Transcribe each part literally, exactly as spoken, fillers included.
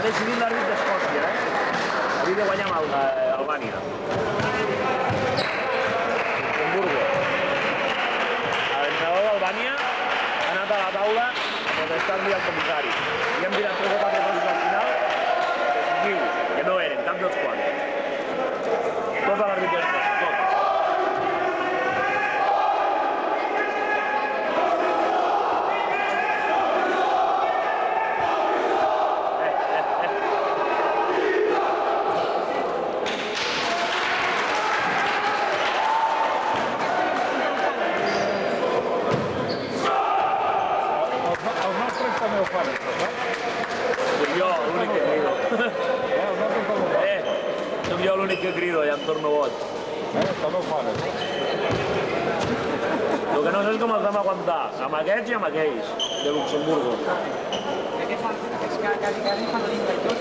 decidit l'àrbit d'Escòcia, eh? Havia de guanyar amb Albània. Luxemburgo. L'entrenador d'Albània ha anat a la taula a protestar-li al comissari. I han tirat tres o quatre coses al final decisius, que no eren, cap dels quants. Tot a l'àrbit d'Escòcia, tot. Que crido, ja em torno boig. Eh, això no ho fan, això. El que no sé és com els vam aguantar, amb aquests i amb aquells, de Luxemburgo. Què fan? Aquests quasi quasi fan la dintre i tot.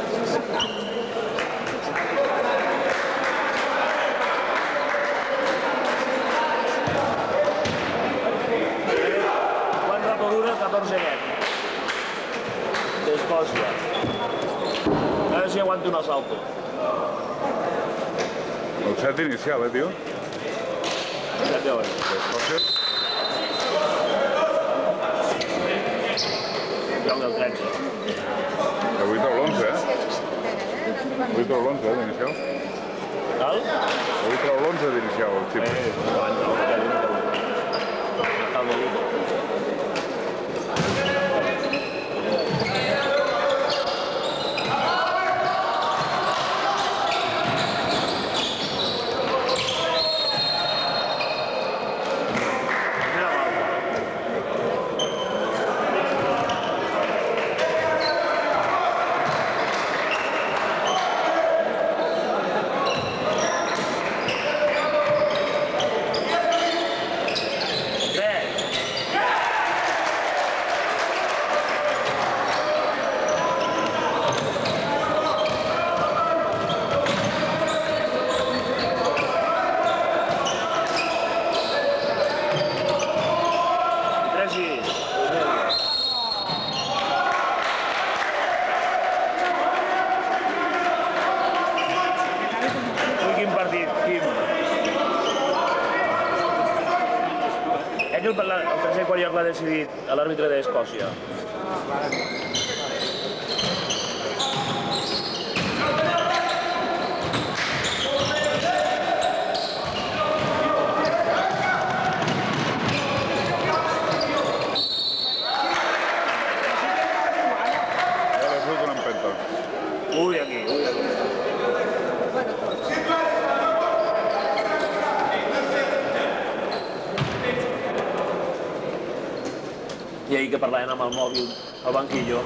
Quan rato dura? catorze net. D'Escòcia. A veure si aguanto un assalto. El set inicial, eh, tio? set de hores. D'Escòcia. Joc del tretze. De vuit a l'onze, eh? vuit a l'onze, eh, d'inicial. Cal? De vuit a l'onze d'inicial, el xip. Eh, abans no, que l'únic que vull. No cal de vuit. El tercer quart lloc l'ha decidit l'àrbitre d'Escòcia. Ja l'he fot una empenta. Ui, aquí, ui, aquí. I ahir que parlaven amb el mòbil al banquillo.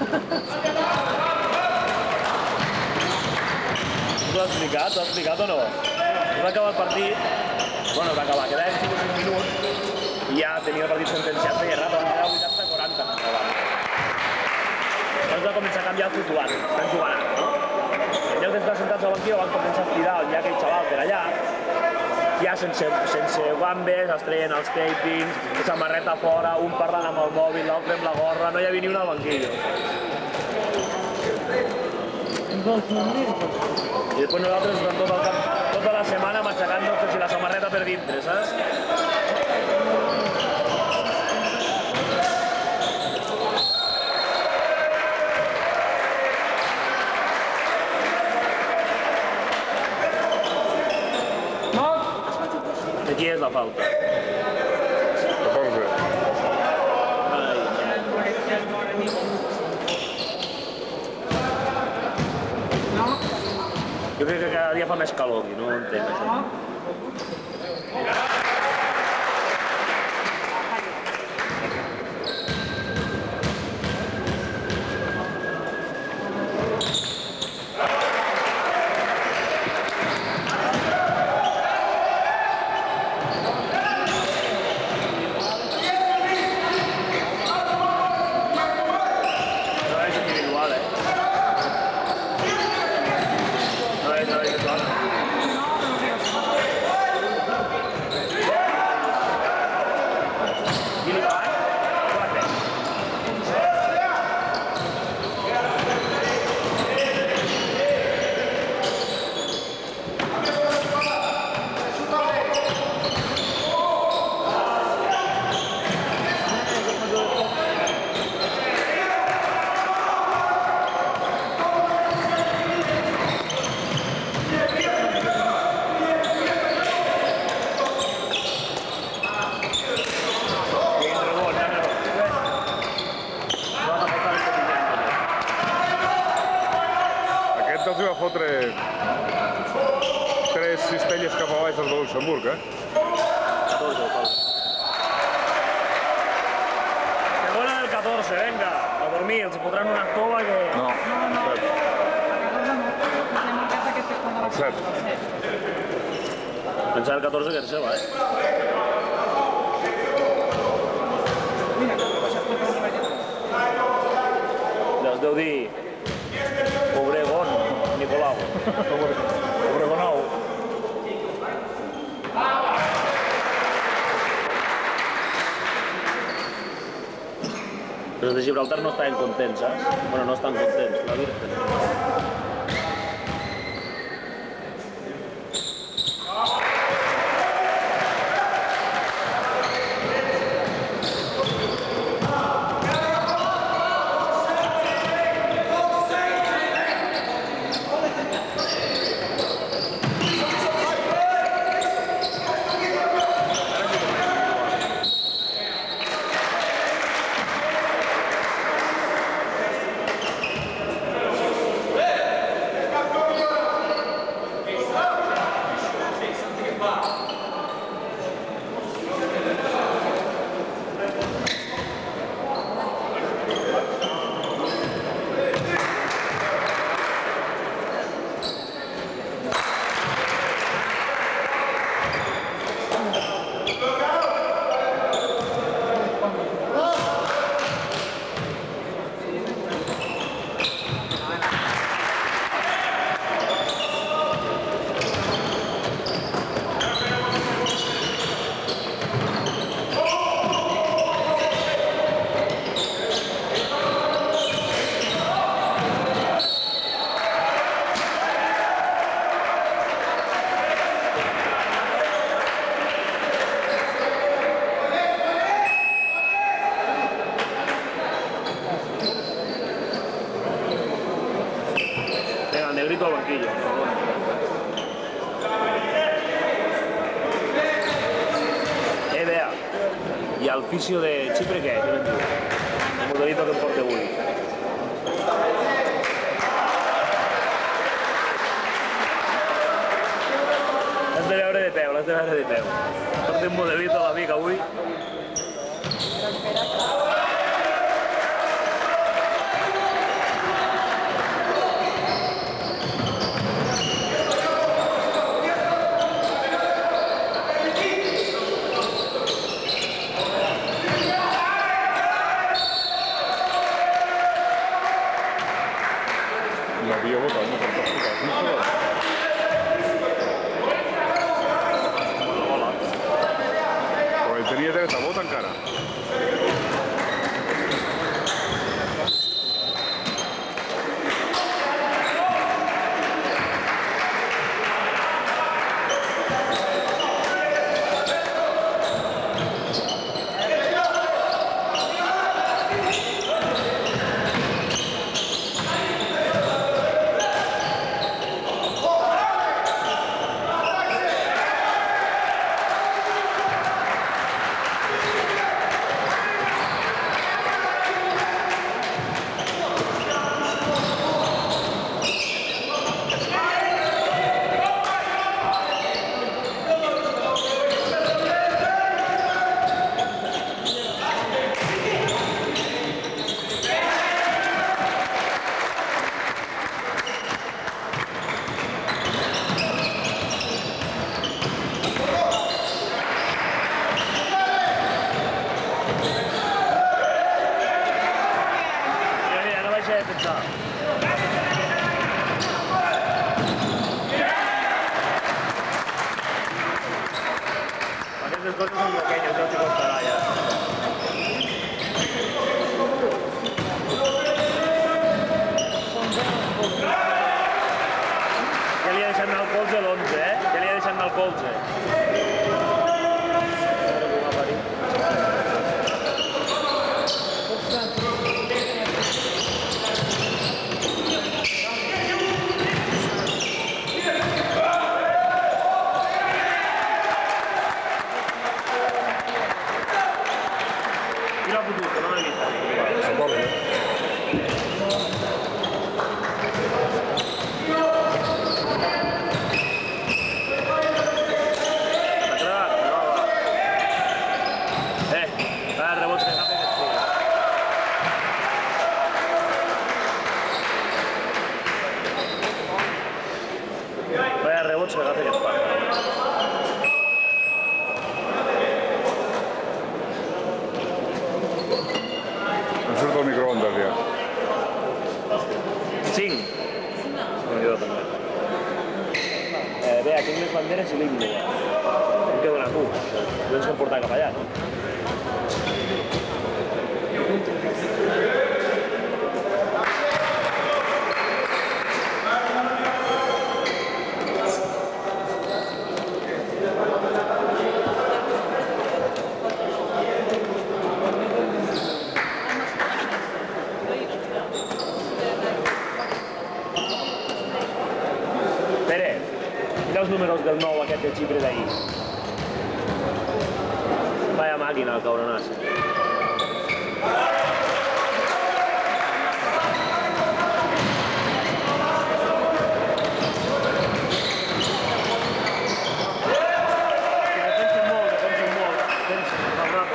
T'ho has explicat? T'ho has explicat o no? Va acabar el partit, bueno, va acabar, quedaven cinc o sis minuts i ja tenia el partit sentenciat feia rato, van quedar vuitanta a quaranta. Llavors va començar a canviar el flutuant, estan jugant, no? En lloc d'estar sentats al banquillo van començar a estirar ja aquell xaval per allà, ja sense, sense gambes, es treien els tapings, samarreta fora, un parlant amb el mòbil, l'altre amb la gorra, no hi havia ni un al banquillo. I després nosaltres durant tot el camp, tota la setmana matxacant-nos per si la samarreta per dintre, saps? De qui és la falta? catorze. Jo crec que cada dia fa més calor aquí, no ho entenc, això. els va fotre tres cistelles cap a baix els de Luxemburg, eh? catorze, catorze. Segona del catorze, venga, a dormir, els fotran una tova que... No, set. El set. Pensava el catorze que era seva, eh? Els deu dir... Obregón, Nicolau. Obregonau. Els de Gibraltar no estaven contents, saps? Bueno, no estan contents, la Virgen. Negrito al banquillo. Eh, vea. I al fisio de Xipre què? Què me'n diu? El modelito que em porta avui. L'has de veure de peu, l'has de veure de peu. Porta un modelito a l'amic avui. L'havia votat, no per posar. Però ell tenia dret a vot encara. Aquestes coses són pequeñas, no t'hi costarà ja. Ja li ha deixat anar el colze l'onze, eh? Ja li ha deixat anar el colze. catorze. cinc. Jo també. Bé, tinc les banderes i l'himne. Em quedo una tu. Tens que portar cap allà, no? Els números del nou aquest de xipre d'ahir. Vaya màquina, el cabronàs. Defensen molt, defensen molt. Defensen, el rato.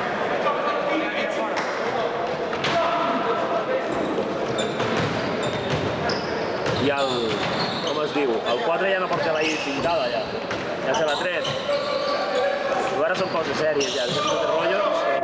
I el... com es diu? El quatre ja no porta la I pintada, ja. Ja se l'ha tret. Però ara són coses sèries, ja. Deixem tot el rotllo.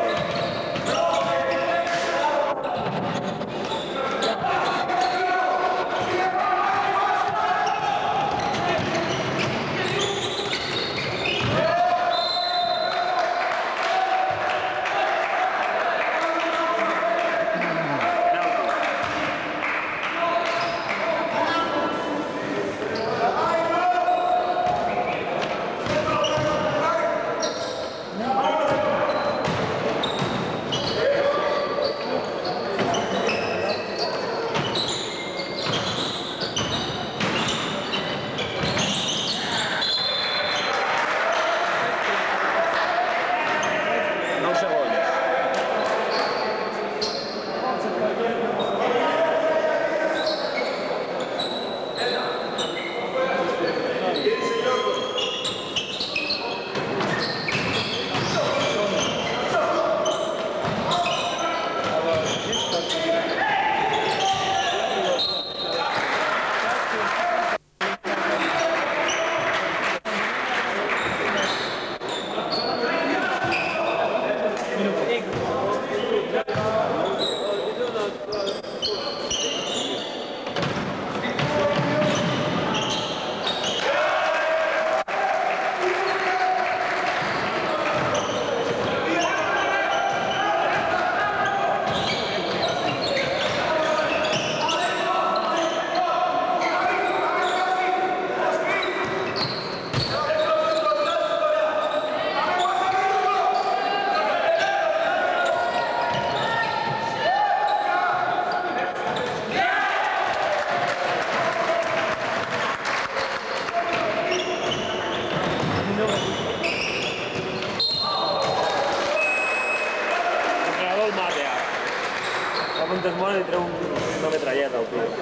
Es mort i treu una metralleta, el tio.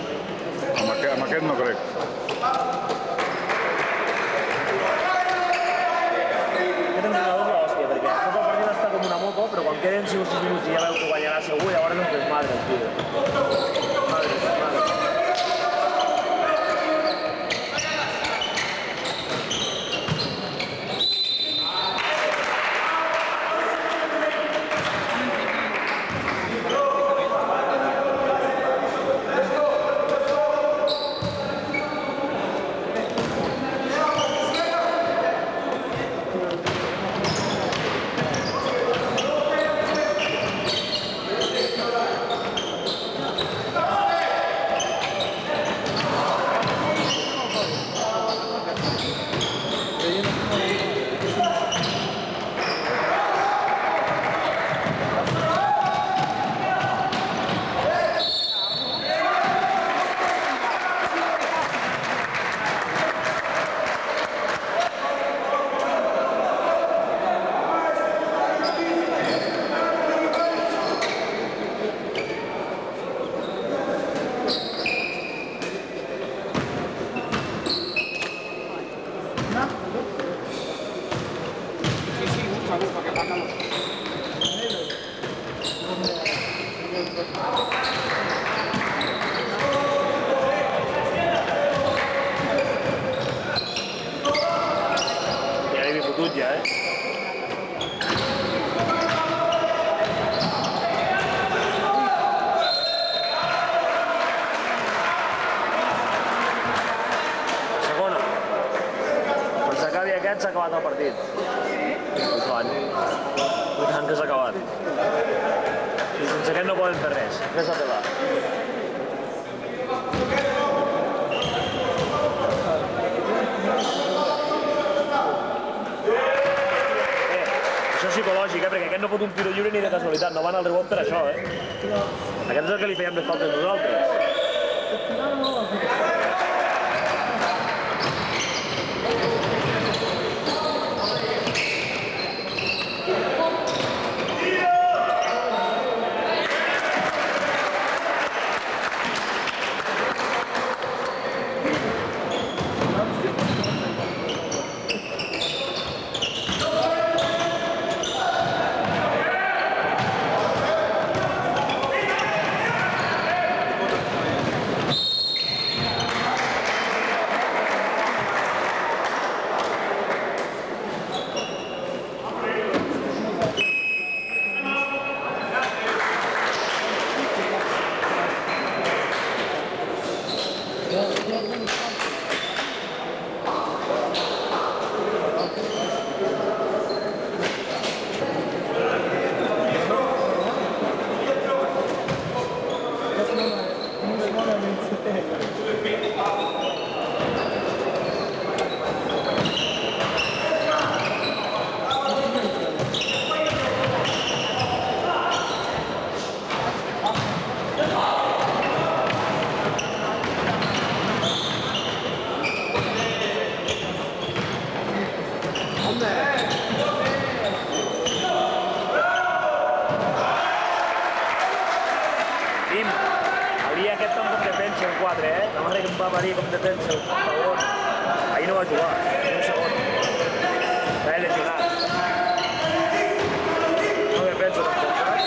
Amb aquest, amb aquest no crec. Aquest entrenador és l'hòstia, perquè tot el partit està com una moto, però quan queden cinc o sis minuts i ja veu que guanyarà segur, llavors ens desmadre, el tio. Madre, madre. aquest s'ha acabat el partit. I tant. I tant que s'ha acabat. I sense aquest no poden fer res. Res a pelar. Això és psicològic, eh? Perquè aquest no fot un tiro lliure ni de casualitat, no van al rebot per això, eh? Aquest és el que li fèiem les faltes nosaltres. Ahir no va jugar, un segon. Estava lesionat. No me penso tampoc, saps?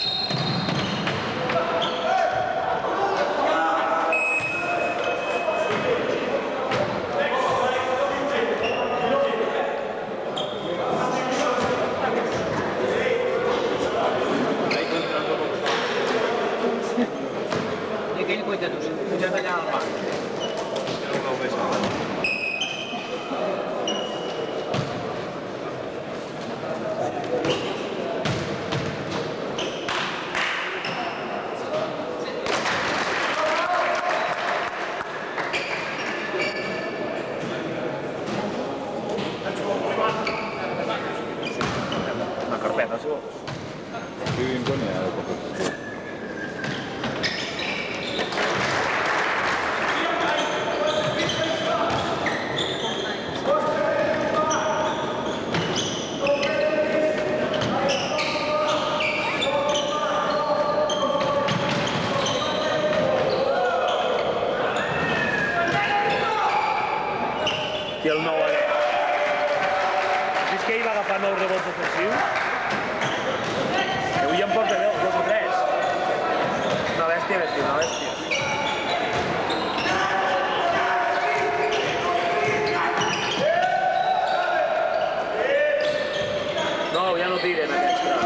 I aquell cuitatus, pujat allà al banc. Una carpeta, si vols. Aquí dintre n'hi ha de competició. I el nou aquest. És que ell va agafar nou rebots ofensius. Avui ja en porta deu, dos o tres. Una bèstia, bèstia, una bèstia. No, ja no tiren aquests, però...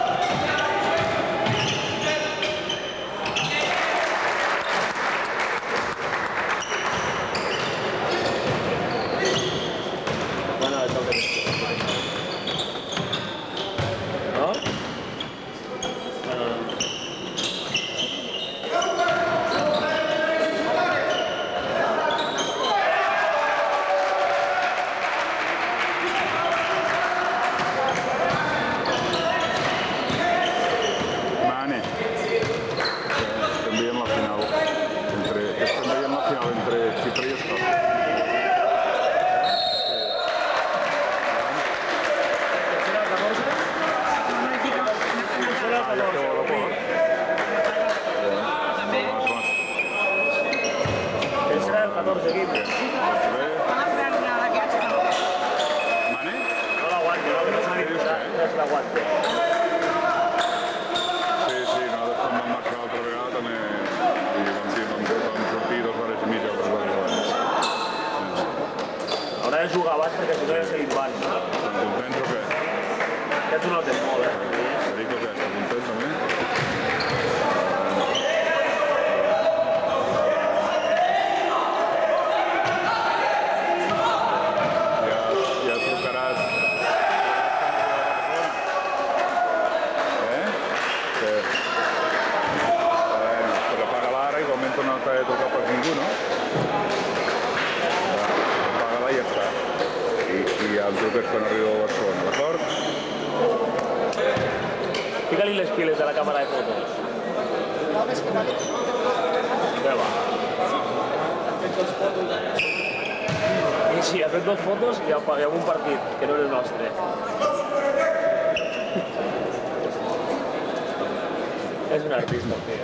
catorze quinze. No l'aguanto, no, que no s'ha disputat, no és l'aguanto. Sí, sí, nosaltres quan vam marxar l'altra vegada també vam sortir dos hores i mitja per guanyar. Haurà de jugar abans perquè si no ja s'ha dit abans. Estan contents o què? Aquests ho noten molt, eh? Perico, què? Està content també? Ja, ja truquets quan arribo a Barcelona, d'acord? Fica-li les piles de la càmera de fotos. Què va? I sí, ha fet dos fotos i apaguem un partit, que no és el nostre. És un artista, tio.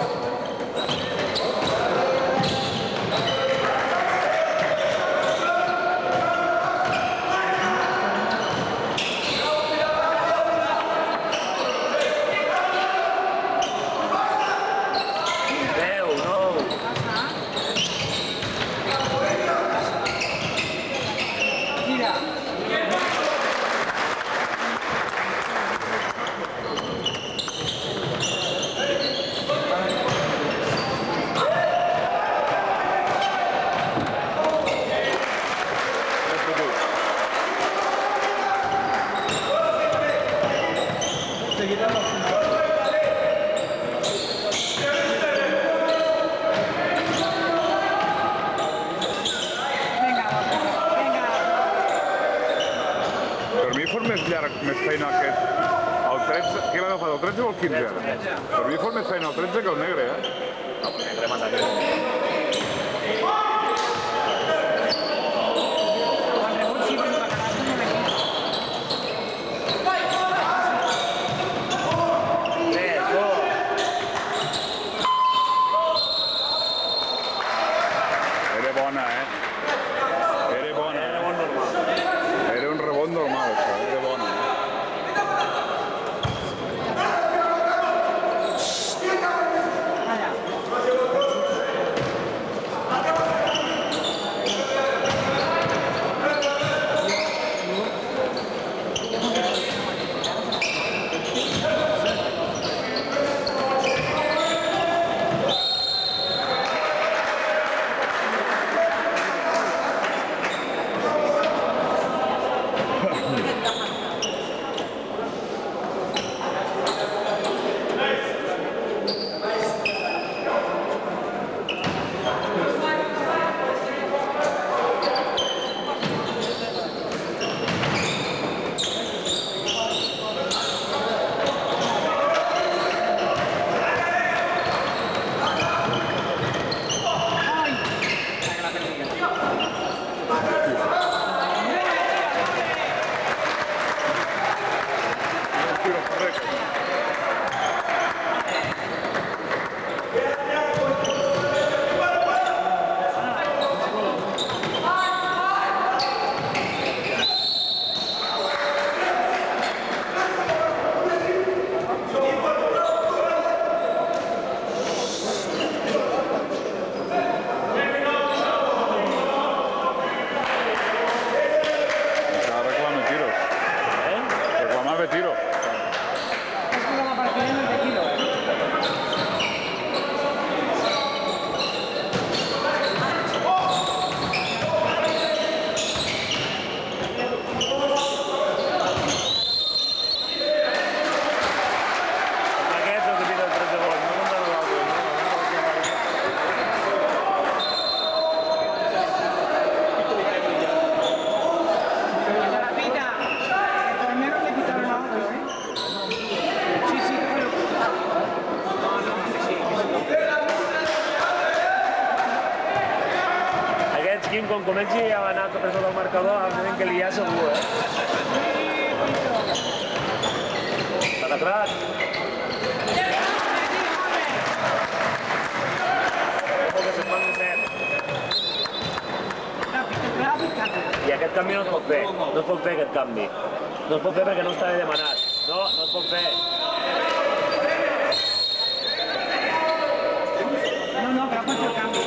Més feina que el tretze, qui l'ha agafat, el tretze o el quinze ara? Per mi fos més feina el tretze que el negre, eh? No, el negre mata aquí. Era bona, eh? Era bona. Era bon normal. Era un rebot normal, això. Era bona. Quan comenci a anar per sota el marcador, em que li ha segur, eh? Està catrat. I aquest canvi no es pot fer. No es pot fer aquest canvi. No es pot fer perquè no està demanat. No, no es pot fer. No, no, però pots fer el canvi.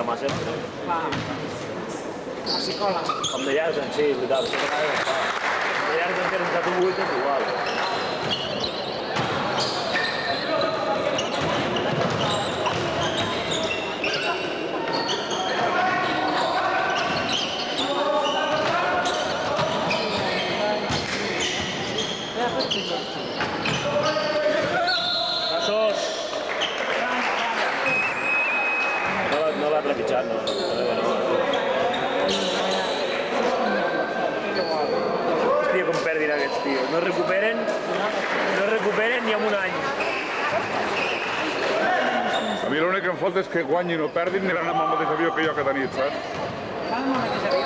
mà sempre. Va. La psicòloga. Com de llargs, sí, és veritat, això que m'ha de com de llargs en tens tu vuit és igual. Passos! No l'ha trepitjat, no. Hòstia, com perdin aquests tios. No recuperen, no recuperen ni en un any. A mi l'únic que em falta és que guanyin o perdin aniran amb el mateix avió que jo aquesta nit, saps? Van amb el mateix avió.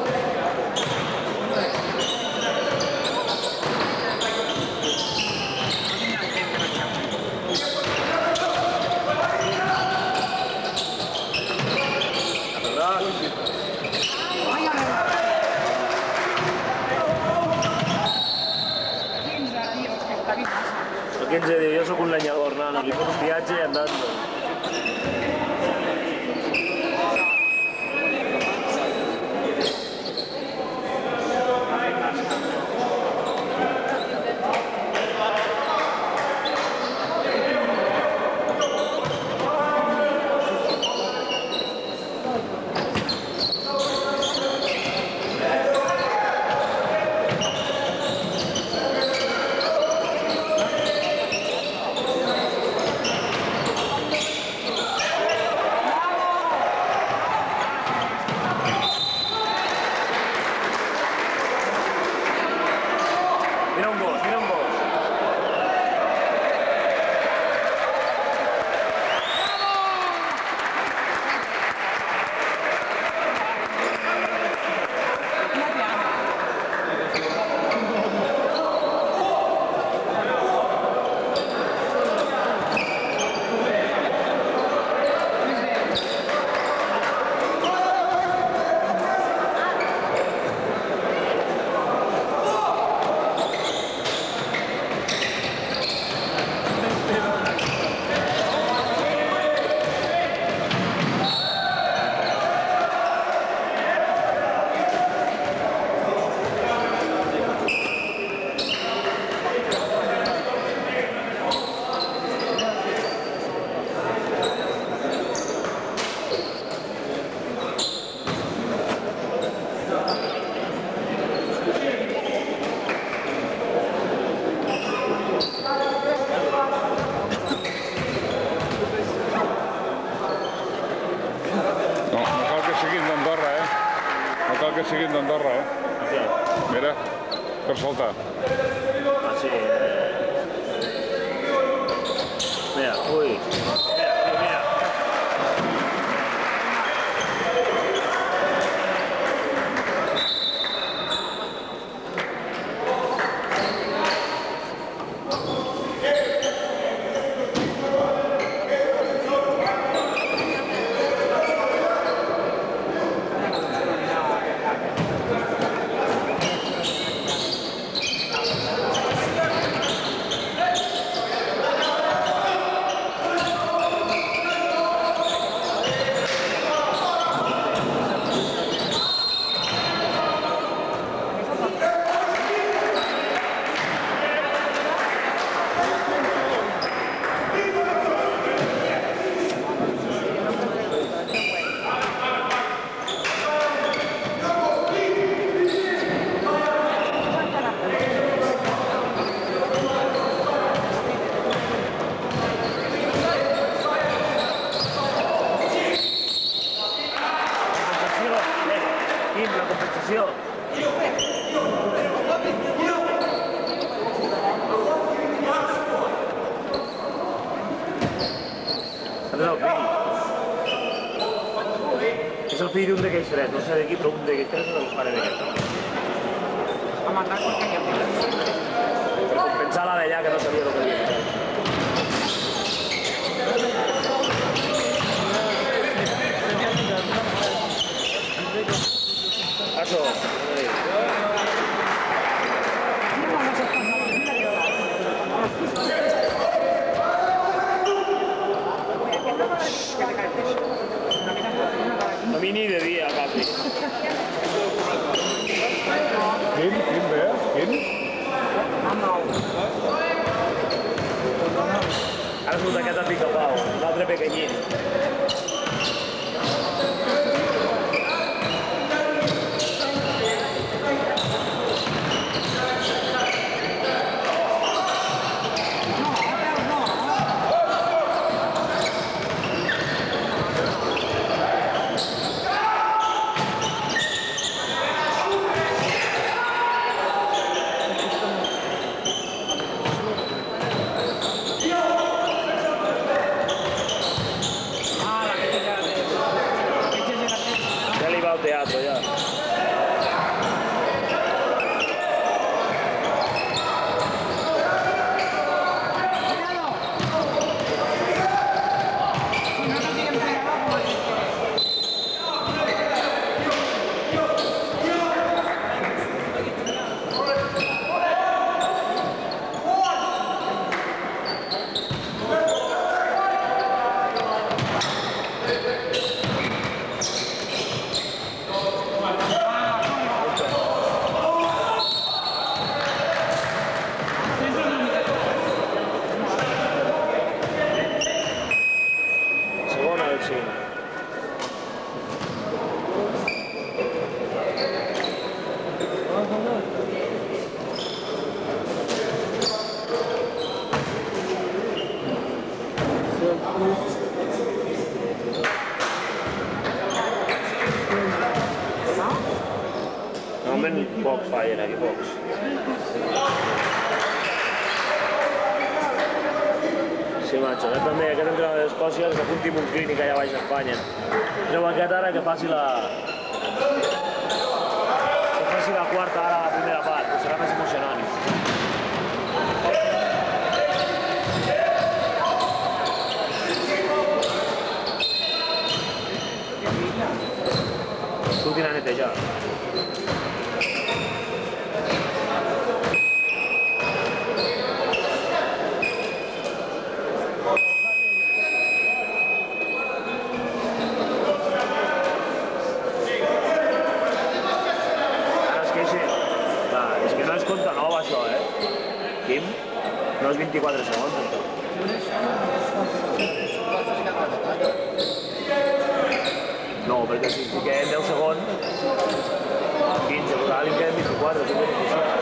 El quinze diu, jo sóc un lenyador, nano, li fot un viatge i andant. Mira un gos, mira un gos. Que siguin d'Andorra, eh? Sí. Mira, per saltar. Ah, sí. Mira, ui. Mira, mira. La compensació. És el fill. És el fill d'un d'aquells tres, no sé de qui, però un d'aquells tres és el pare d'aquest. A matar perquè hi havia. Per compensar la d'allà que no sabia el que havia fet. Paso. Que te caes. mini de dia, quasi. Quin? Quin bé? Quin? Ara surt aquest a Picapau, l'altre pequeñín. Teatro ya. Normalment pocs fallen aquí, pocs. Sí, macho, aquest també, aquest entrenador d'Escòcia, que s'apunti en un clínic allà baix a Espanya. Treu aquest ara que faci la... que faci la quarta ara a la primera part, que serà més emocionant. Surtin a netejar. No és vint-i-quatre segons, això. No, perquè si queden deu segons, quinze, però ara li queden vint-i-quatre, és beneficiós.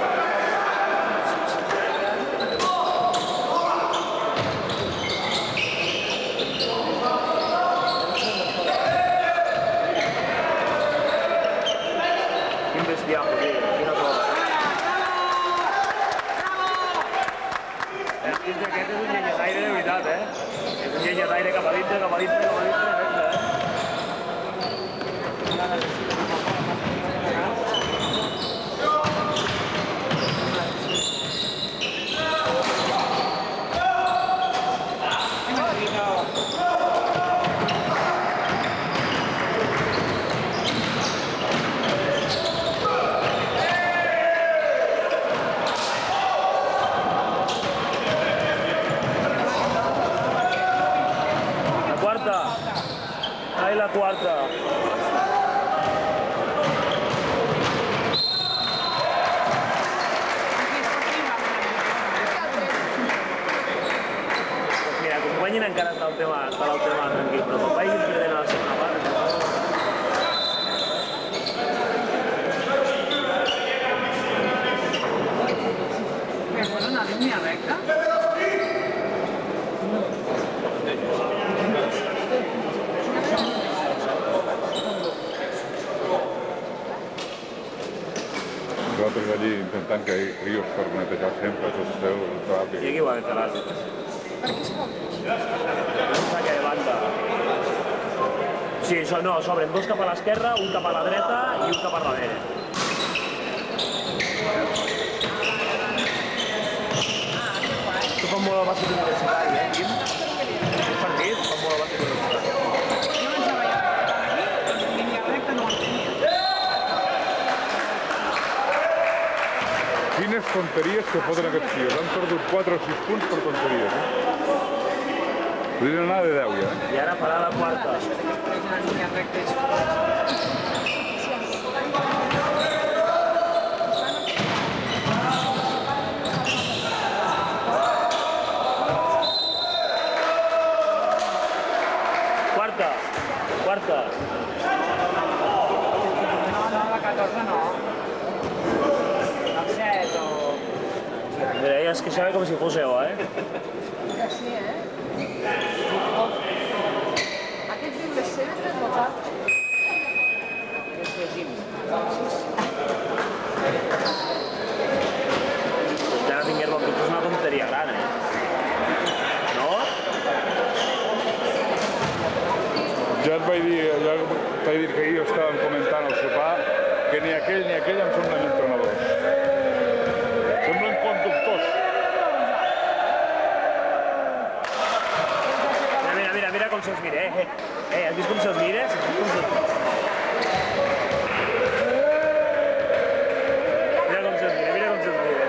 Quin bestiaco, tio, quina cosa. Aquest és un llenyataire de veritat, eh? És un llenyataire cap a dintre, cap a dintre, cap a dintre, dintre, eh? Ahí la cuarta. Mira, com guanyin encara està el tema, està el tema tranquil, però quan vagin perdent a la segona part... Que fos una línia recta? Nosaltres allí intentant que hi hagi rius per netejar sempre, tot seu, ràpid. I aquí ho ha de fer l'àrbitre. Per què es pot? Un saque de banda. Sí, no, s'obren dos cap a l'esquerra, un cap a la dreta i un cap a darrere. Tu fan molt el bàsquet universitari, eh, Quim? Aquest partit fan molt el bàsquet universitari. Jo pensava ja que aquí, en línia recta no ho entenia. Quines tonteries que foten aquests tios. Han perdut quatre o sis punts per tonteries, eh? Podria anar de deu, ja. I ara farà la quarta. Una línia recta. Quarta. Quarta. No, no, la catorze no. El set o... Mira, ella es queixava com si fos seu, eh? Que sí, eh? Aquest diu les seves tres votats. És llegim. Ja no tingués bon tipus, és una tonteria gran, eh? No? Ja et vaig dir, ja t'he dit que ahir estàvem comentant al sopar que ni aquell ni aquell em semblen entrenadors. Semblen conductors. Mira, mira, mira, mira com se'ls mira, eh? Eh, has vist com se'ls mira? Has vist com se'ls mira? Mira com se'ls mira, mira com se'ls mira.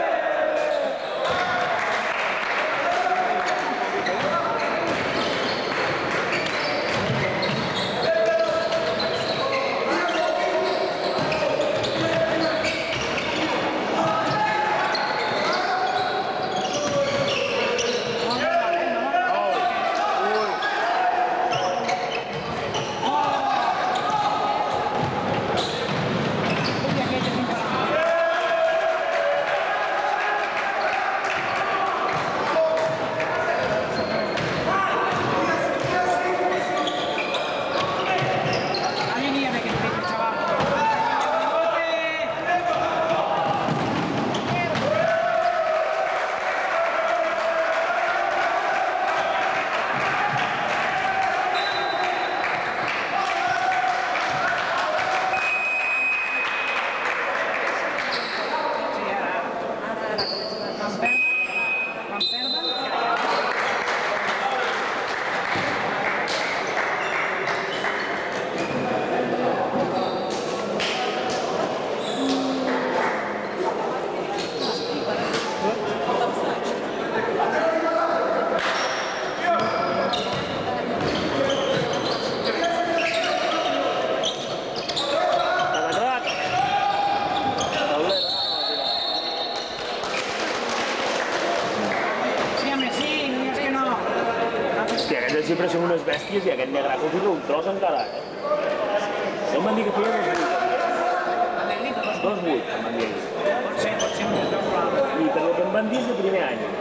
Sempre són unes bèsties i aquest negre que ho fica un tros encara, eh? No em van dir que feia dos vuit. Dos vuit, em van dir. Pot ser, pot ser un des doble. I per el que em van dir és de primer any.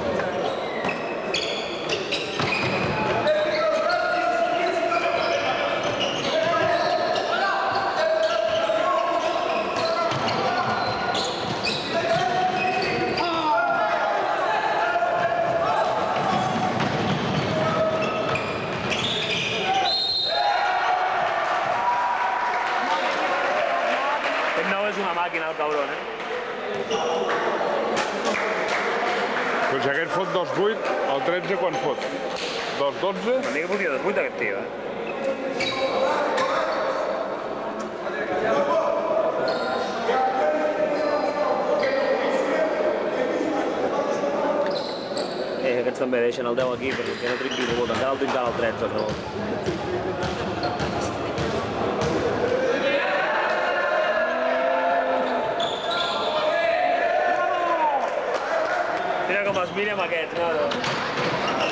És una màquina, el cabron, eh? Però si aquest fot dos vuit, el tretze quan fot? dos dotze? Em dic que fotia dos vuit, aquest tio, eh? Eh, aquests també deixen el deu aquí, perquè no trinqui el rebot. Encara el trincarà el tretze, el rebot. Mira com els mira amb aquests, no?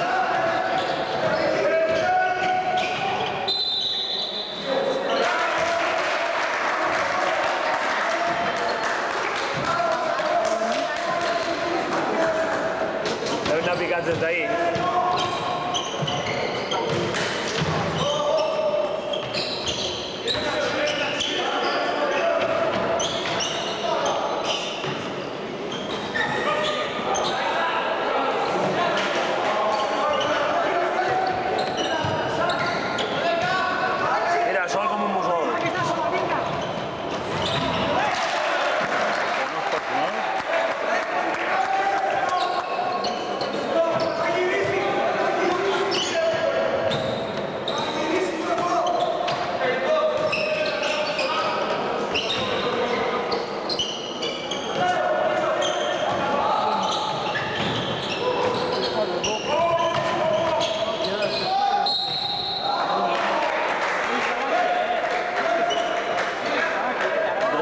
Deuen anar picats des d'ahir.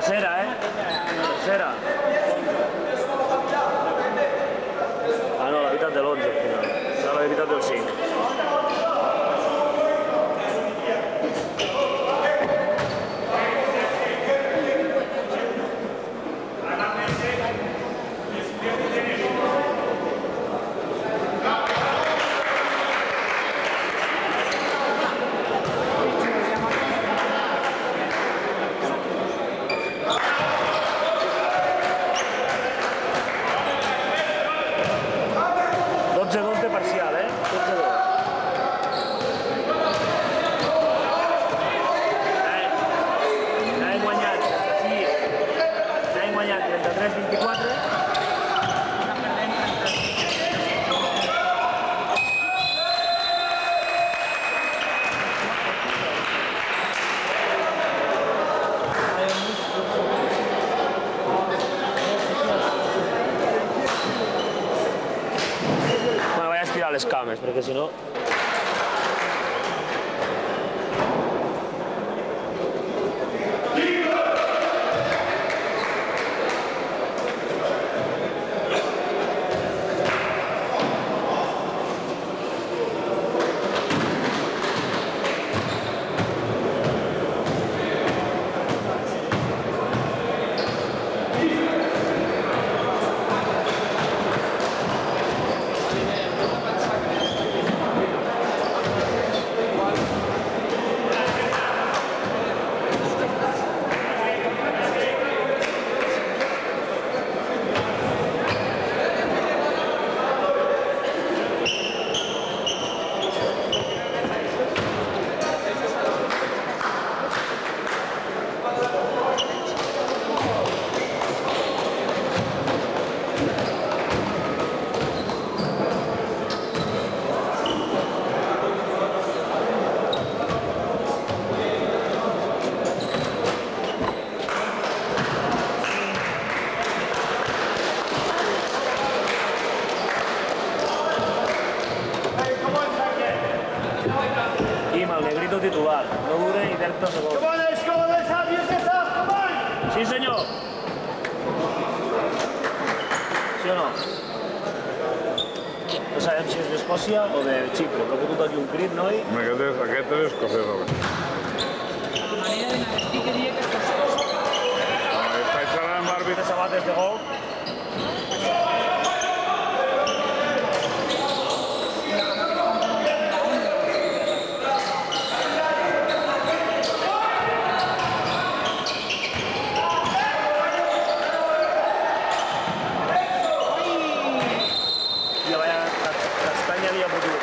Tercera, eh? Tercera. Ah, no, la veritat de l'onze, al final. No, la veritat del cinc. dotze dos de parcial, eh? dotze dos. N'hem guanyat, sí, n'hem guanyat trenta-tres vint-i-quatre. Bueno, vaig a estirar les cames, perquè si no... Quim, el negrito titular. No dure ni trenta segons. Sí, senyor. Sí o no? No sabem si és d'Escòcia o de Xipre, però he fotut aquí un crit, noi. Aquest és, aquest és escocès, home. La manera de vestir que diria que és escocès. Està xerrant amb l'àrbit. De sabates de gol. I vaya castanya li ha fotut.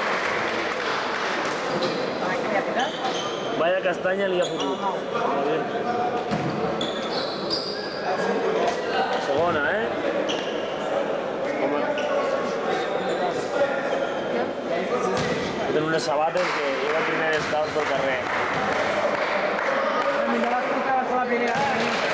Vaya castanya li ha fotut. Segona, eh? Home. Tenen unes sabates que lleva primer escalf del carrer. Millor vas portar la sola primera.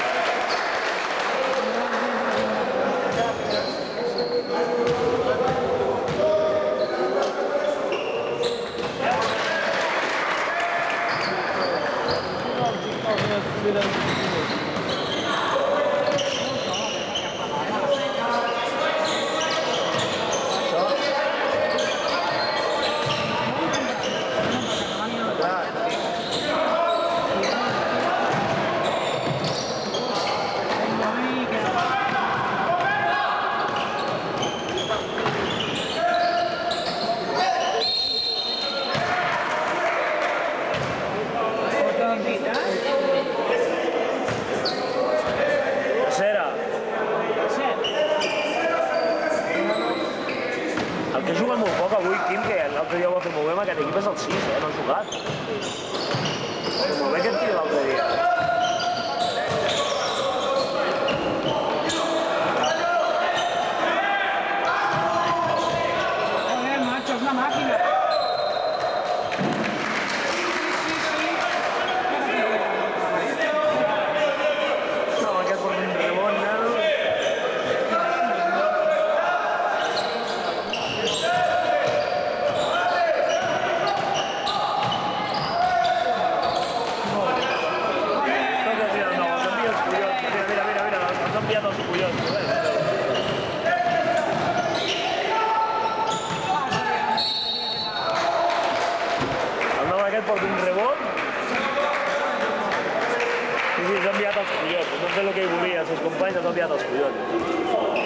Tercera. El que juga molt poc avui, Quim, que l'altre dia ho va fer molt bé amb aquest equip, és el sis, eh? No ha jugat. Molt bé aquest tio l'altre dia. Joder, macho, es una máquina. No, aquest porta un rebot, nano. pillat els collons. No sé el que hi volia, els seus companys els han pillat els collons.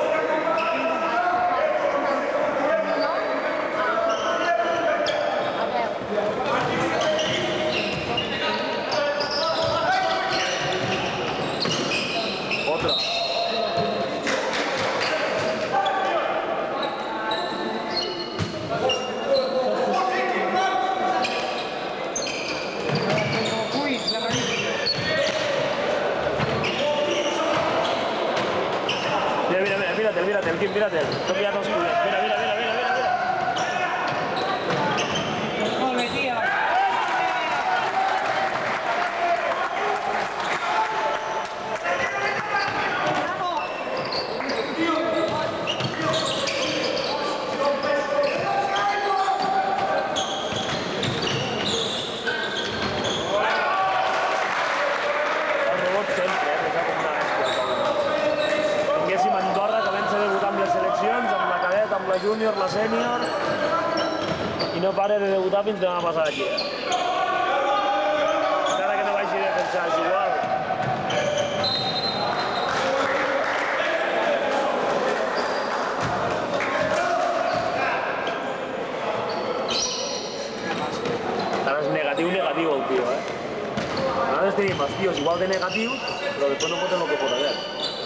Mírate, el Quim, mírate. T'ho pillat els collons. Mira, mira, mira, mira, mira, mira. Molt bé, tia. El rebot sempre, eh? Deixa com una bèstia. Tinguéssim Andorra, que vence a debutar amb les seleccions, amb la cadeta, amb la júnior, la sènior, i no pare de debutar fins demà passat aquí. Encara que no vagi a defensar, és igual. Ara és negatiu, negatiu el tio, eh? Nosaltres tenim els tios igual de negatius, però després no foten el que pot haver.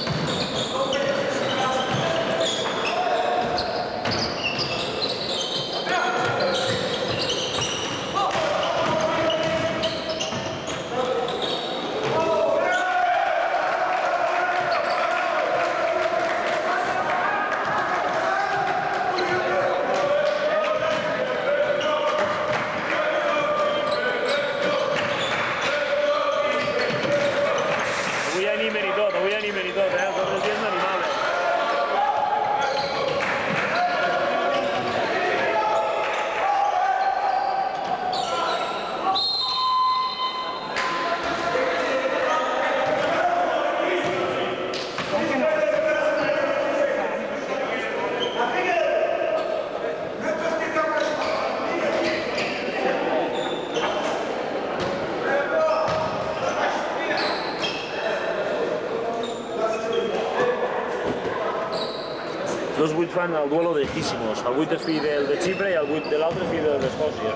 Avui animen i tot, avui animen i tot, eh? Els altres dies no animaven. Els vuit fan el duelo de lejísimos. El vuit és fill del de Xipre i el vuit de l'altre és fill del d'Escòcia.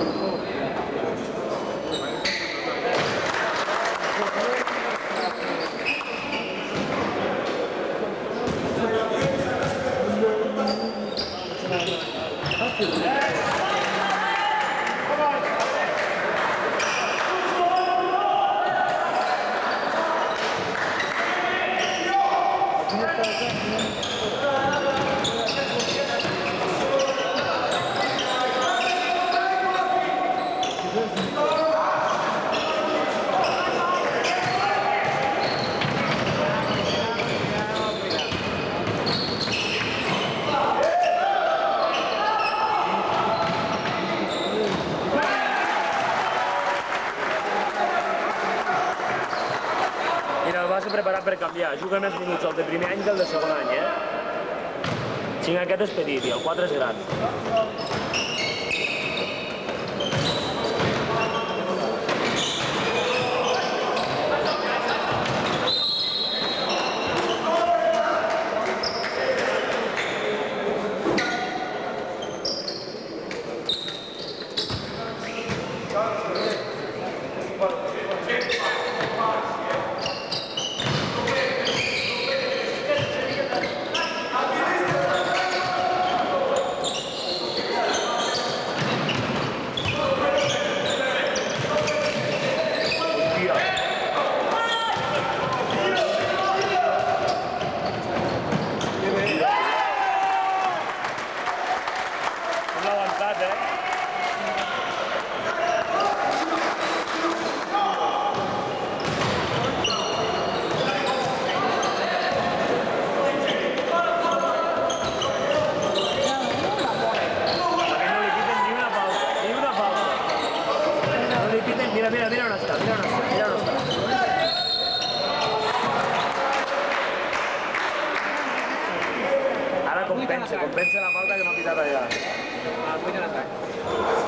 Mira, el Barça preparat per canviar. Juga més minuts el de primer any que el de segon any, eh? cinc aquest és petit i el quatre és gran. Mira, mira, mira on està, mira on està, mira on està. Ara compensa, compensa la falta que m'ha pitat allà.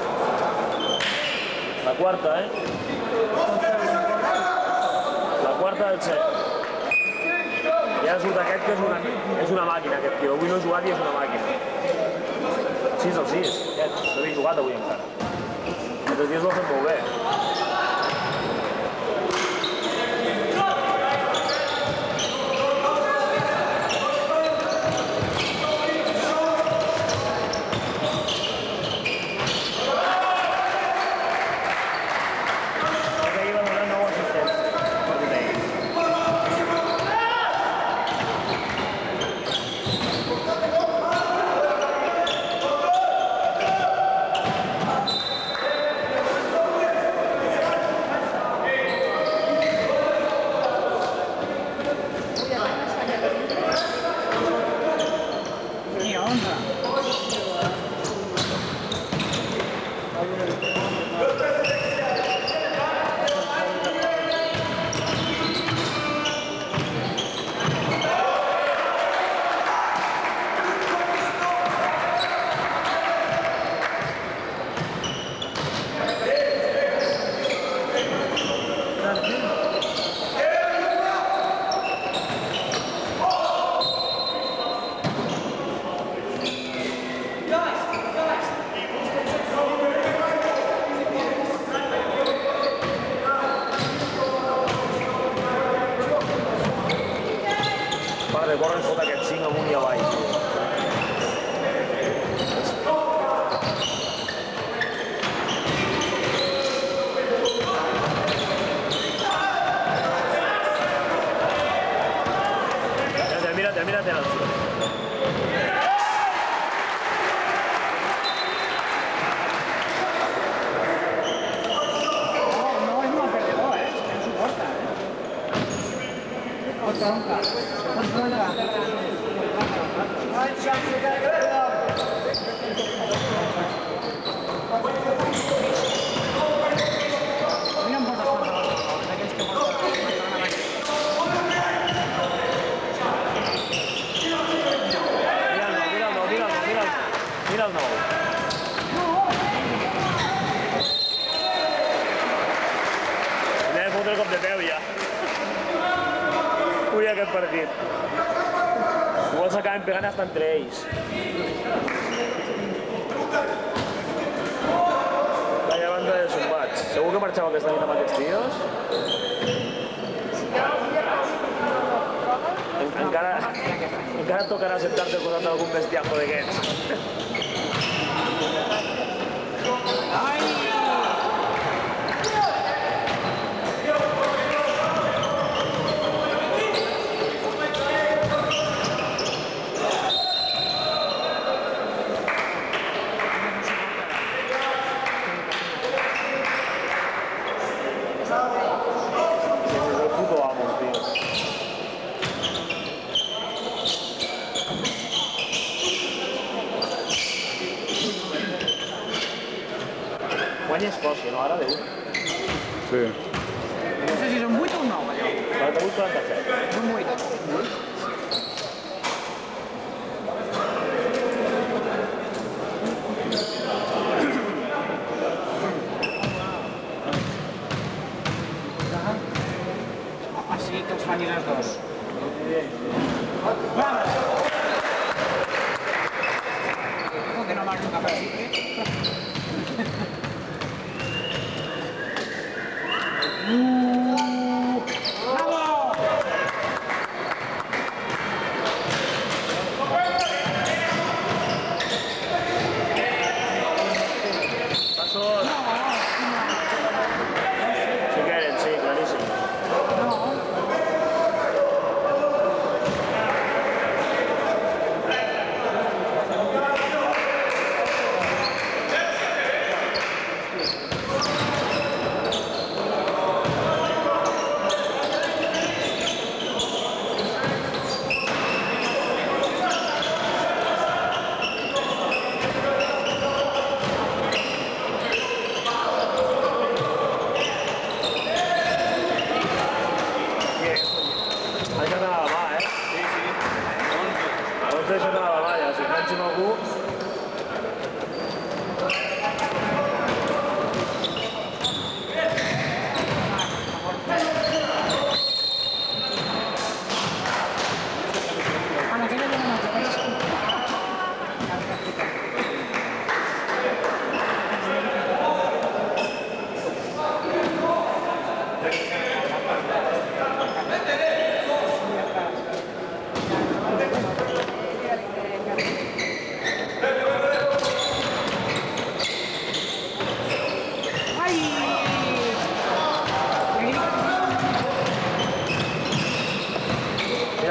La quarta, eh? La quarta del C. I ara surt aquest que és una, és una màquina, aquest tio. Avui no ha jugat i és una màquina. sis al sis, aquest. No havia jugat avui encara. Aquests dies ho ha fet molt bé. Corren sota aquest cinc amunt i avall. Mira, mira, mira, mira. No es mal perdedor, eh? No soporta, eh? Contra. Mira el nou. Anem a fotre el cop de peu ja. Ui, aquest partit. Igual s'acaben pegant hasta entre ells. Vaya banda de zumbats. Segur que marxeu aquesta nit amb aquests tios? Encara, encara tocarà sentar-te al costat d'algun bestiajo d'aquests. Guanya Escòcia, no? Ara de un. Sí. No sé si són vuit o nou, allò. quaranta-vuit quaranta-set. Són vuit. Així que els falli les dos. Vamos! Que no marxo cap així, eh?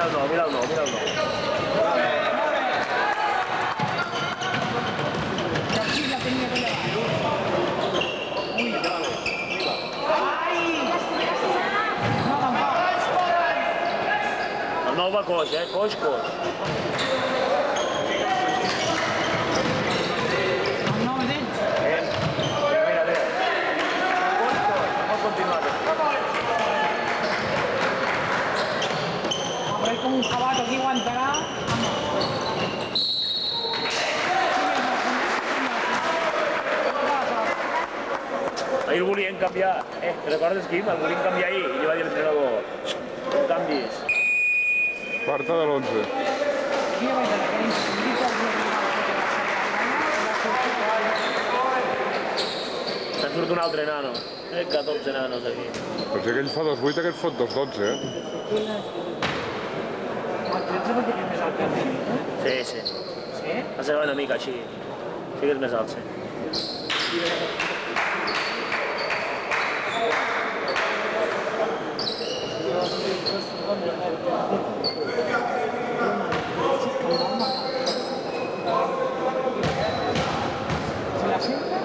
el nou, mira el nou, mira el nou. La tenia que llevar. Ui, ai! No, tampoc. El nou va coix, eh? Coix, coix. El nou és ell. Eh? Mira, mira, mira. Coix, coix. Pot continuar. Habrá como un jabato aquí aguantarà. Ahir el volien canviar. Eh, te recordes, Quim? El volien canviar ahir. I li va dir l'entrenador. Canvis. Quarta de l'onze. Aquí vaig anar, que inscrita Se'n surt un altre nano. Eh, catorze nanos aquí. Però si aquell fa dos vuit, aquest fot dos dotze, eh? el tretze perquè és més alt que el vint, eh? Sí, sí. Sí? La seva una mica així. Sí que és més alt, sí. Si la sempre?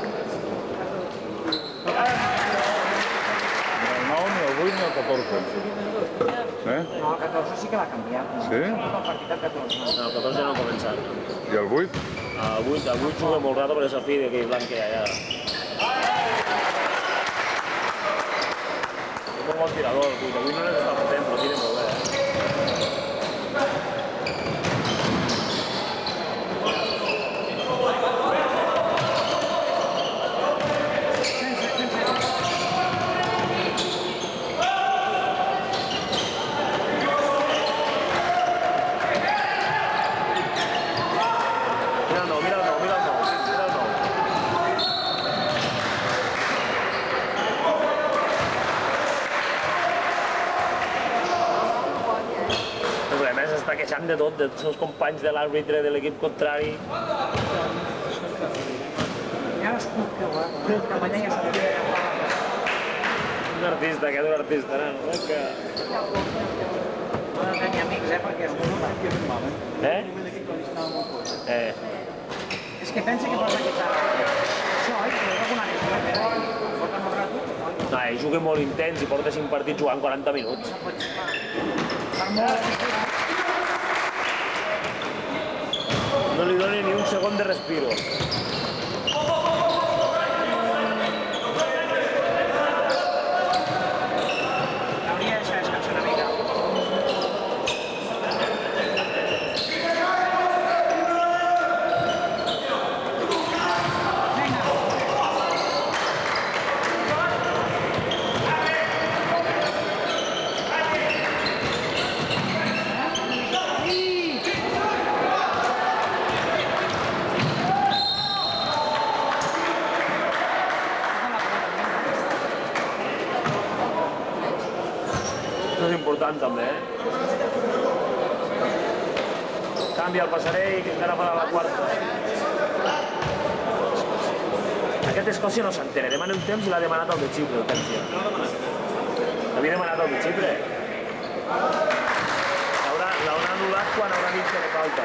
Ni el nou, ni el vuit, ni el catorze. Eh? No, el catorze sí que l'ha canviat. No? Sí? El partit del catorze. No, el catorze no ha començat. I el vuit? El vuit, el vuit juga molt rato perquè és el fill d'aquell blanc que hi ha allà. És un bon tirador, el vuit. Avui no n'està potent, però tira molt bé, eh? Mira el nou, mira el nou, mira el nou, mira el nou. El problema és estar queixant de tot, dels seus companys de l'àrbitre, de l'equip contrari. Ja l'escut que va. Que mañana ja sabia. Un artista, aquest és un artista, no? Que... No ha de tenir amics, eh, perquè és molt mal. Eh? Eh. És que pensa que posa aquesta... Això, oi? Que és alguna cosa, eh? Porta molt rato. No, ell juga molt intens i porta cinc partits jugant quaranta minuts. No pots jugar. Per molt... No li doni ni un segon de respiro. Hauria de deixar descansar una mica. Vinga. Això és important també, eh? Canvia el Passerell, que encara farà la quarta. Aquest Escòcia no s'entera, demana un temps i l'ha demanat el de Xipre, el temps ja. L'havia demanat el de Xipre. L'haurà anul·lat quan haurà dit que li falta.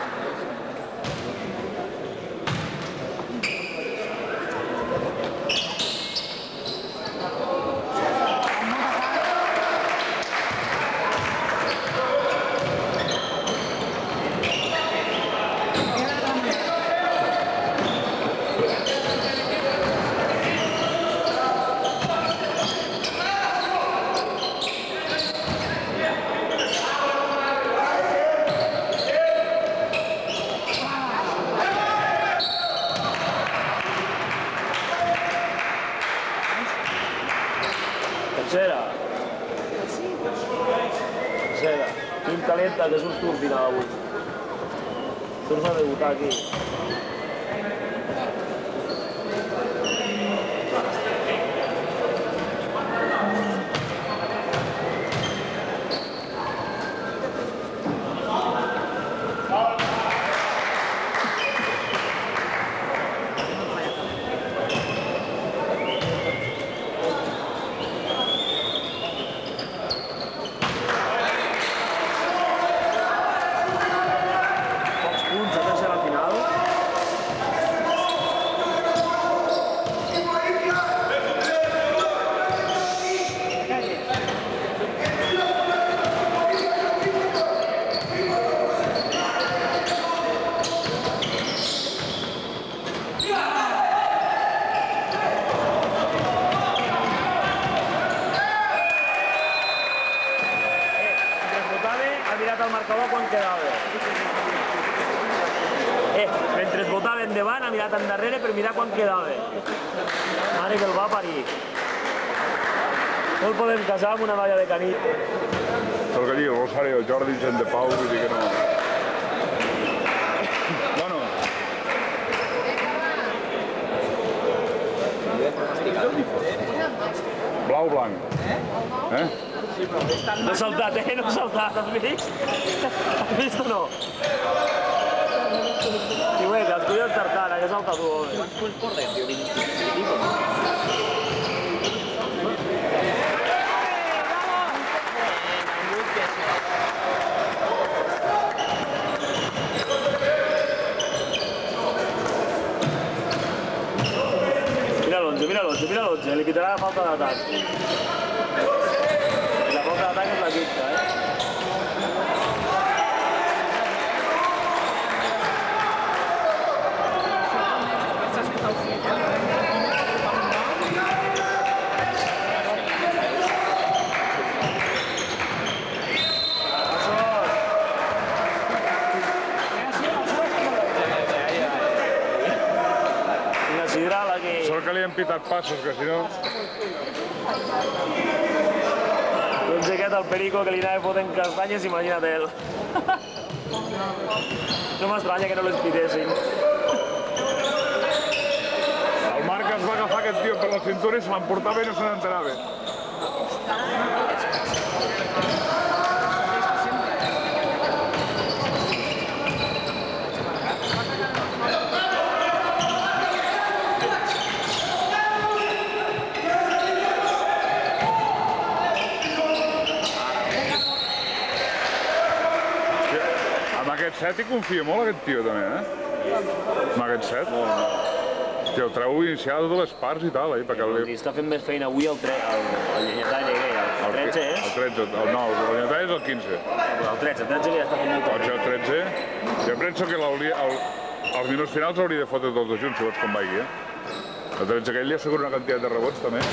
Tercera. Tercera. Quin calenta, que surts tu al final avui. Surts a debutar aquí. mirat al marcador quan quedava. Eh, mentre es votava endavant, ha mirat endarrere per mirar quan quedava. Mare que el va parir. No el podem casar amb una noia de Canit. El que diu Rosario, Jordi, gent de pau, vull dir que no... Bueno. Blau, blanc. Eh? No he saltat, eh? No he saltat, has vist? Has vist o no? Xiueta, els collons tartana, que salta tu, home. Quants punts portem, tio? vint-i-cinc o no? Mira l'onze, mira l'onze, mira l'onze, li pitarà la falta d'atac. I la falta d'atac és la quinta, eh? Sort que li han pitat passos, que si no... Doncs aquest, el Perico, que li anava fotent castanyes, imagina't ell. No m'estranya que no les pitessin. El Marc es va agafar aquest tio per la cintura i se l'emportava i no se n'enterava. set hi confia molt, aquest tio, també, eh? Amb aquest set. Hòstia, el treu inicial de totes les parts i tal, eh? Perquè el... I està fent més feina avui el Llenyatall, el tretze, eh? El tretze, el nou, el Llenyatall és el quinze. El tretze, el tretze ja està fent molt feina. El tretze, jo penso que els minuts finals hauria de fotre tots dos junts, si vols com vagi, eh? El tretze aquell li assegura una quantitat de rebots, també.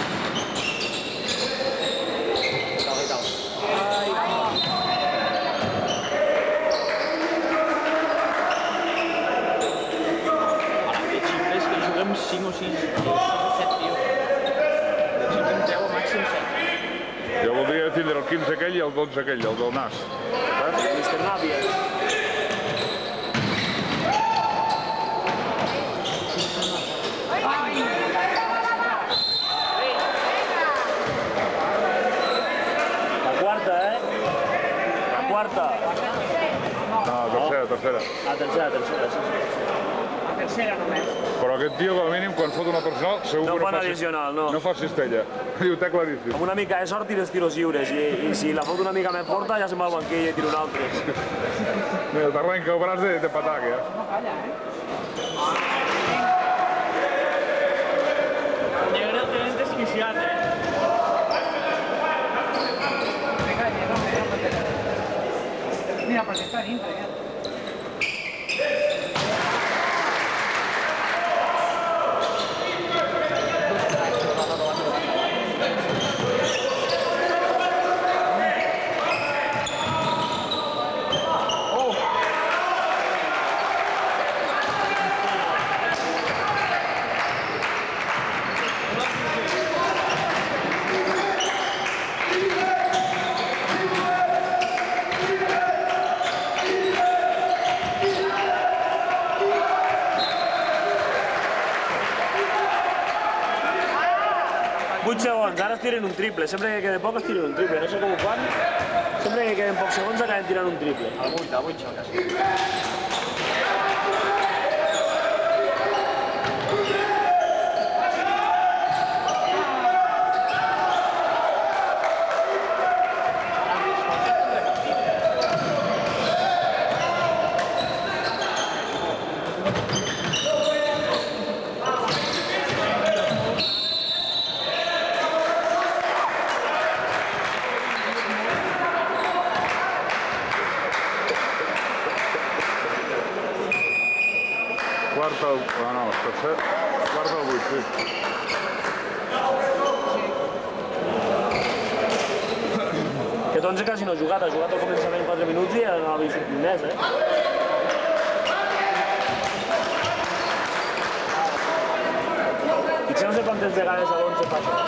cinc o sis, set, tio. Si tinc deu, al màxim set. Jo voldria tindre el quinze aquell i el dotze aquell, el del nas. Saps? mister Nàvia. La quarta, eh? La quarta. No, tercera, tercera. Ah, tercera, tercera, sí, sí. Tercera només. Però aquest tio, com a mínim, quan fot una personal, segur no que no fan fa, addicional, no. no fa cistella. Ho té claríssim. Amb una mica de sort tires tiros lliures i, i si la fot una mica més forta ja se'n va al banquell i tira un altre. Mira, t'arrenca el braç de, de patac, eh? No falla, eh? El negre el tenen desquiciat, eh? Mira, perquè està dintre, ja. vuit segons, ara es tiren un triple. Sempre que quede poc es tiren un triple. No sé com ho fan. Sempre que queden pocs segons acaben tirant un triple. Al vuit, al vuit xoques. Quarta al... Ah, no, tercer... Quarta al vuit, sí. Que Tonze quasi no ha jugat, ha jugat al començament quatre minuts i no ha vist més, eh? Potser no sé quantes vegades a l'onze fa això.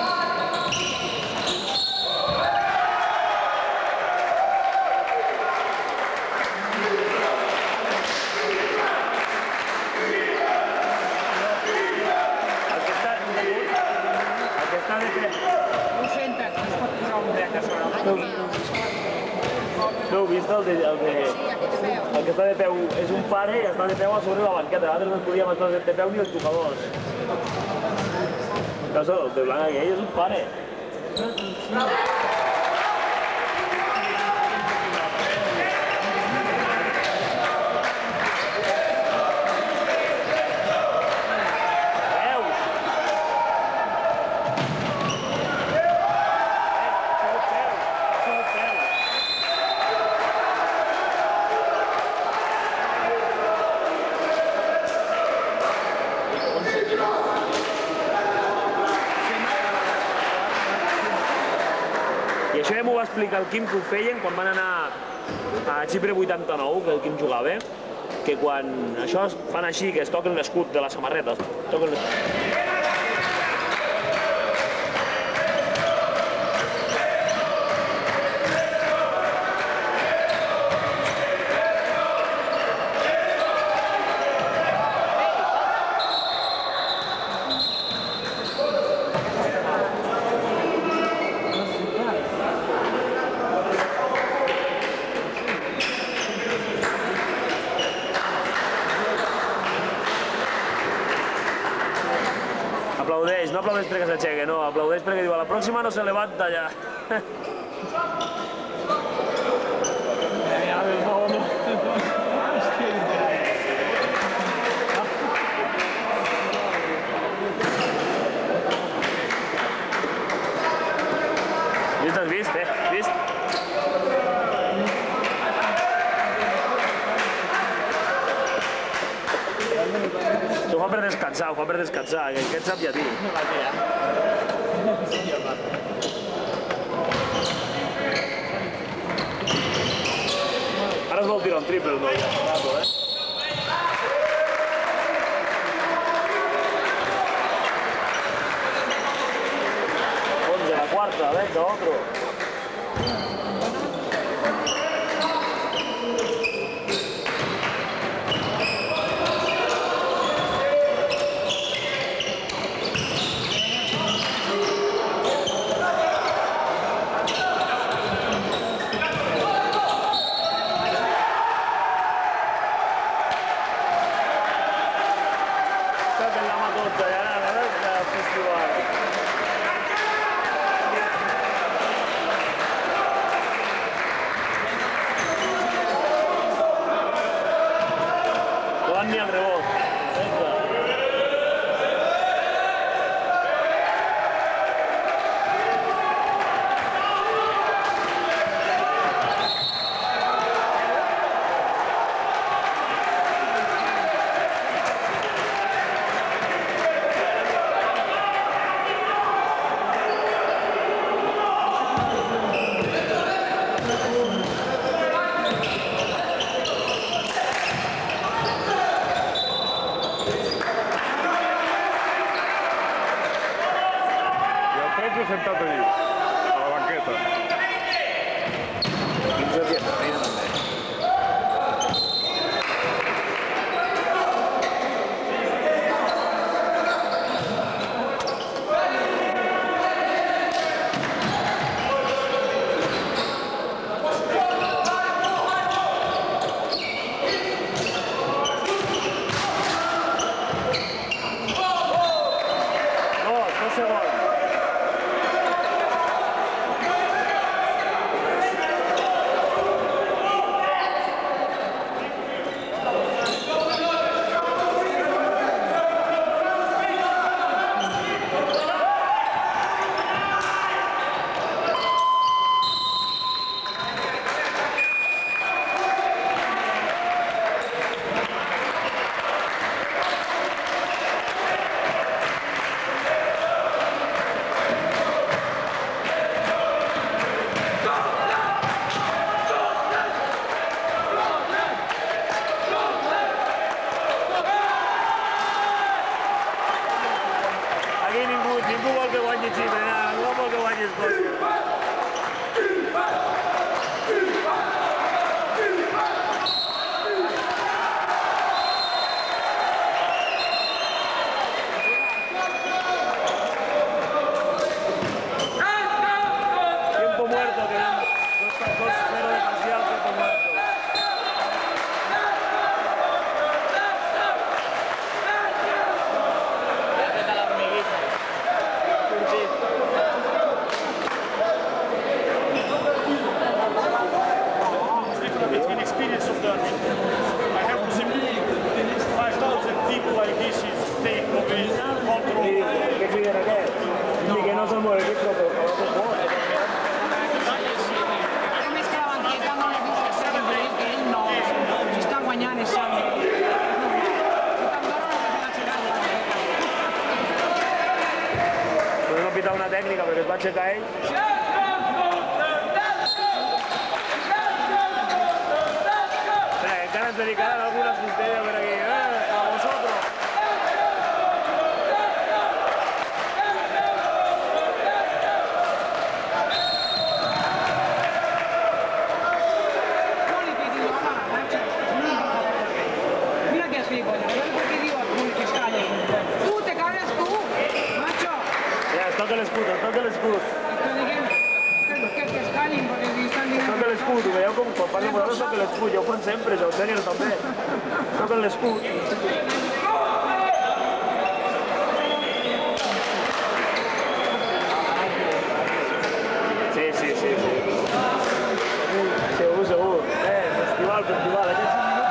No heu vist el de... El, de, el que està de peu és un pare i està de peu a sobre la banqueta. Nosaltres no podíem estar de peu ni els jugadors. Però el de blanc aquell és un pare. I això ja m'ho va explicar el Quim, que ho feien quan van anar a Xipre vuitanta-nou, que el Quim jugava, que quan això es fan així, que es toquen l'escut de la samarreta, toquen l'escut. Aplaudeix, no aplaudeix perquè s'aixeque, no, aplaudeix perquè diu a la pròxima no se levanta ja. Vist, has vist, eh? Vist? Ho fa per descansar, ho fa per descansar, que aquest sap llatí. Ara es vol tirar un triple, no? Rato, eh? Onze, la quarta, venga, otro. aixecar ell. Espera, encara ens dedicaran alguna cistella per aquí. Eh, a vosotros. Toca l'escut, toca l'escut. Toca l'escut, ho veieu com quan parlen vosaltres toca l'escut, ja ho fan sempre, això, els sèniors també. Toca l'escut. Sí, sí, sí. Segur, segur. Eh, festival, festival. Aquests cinc minuts...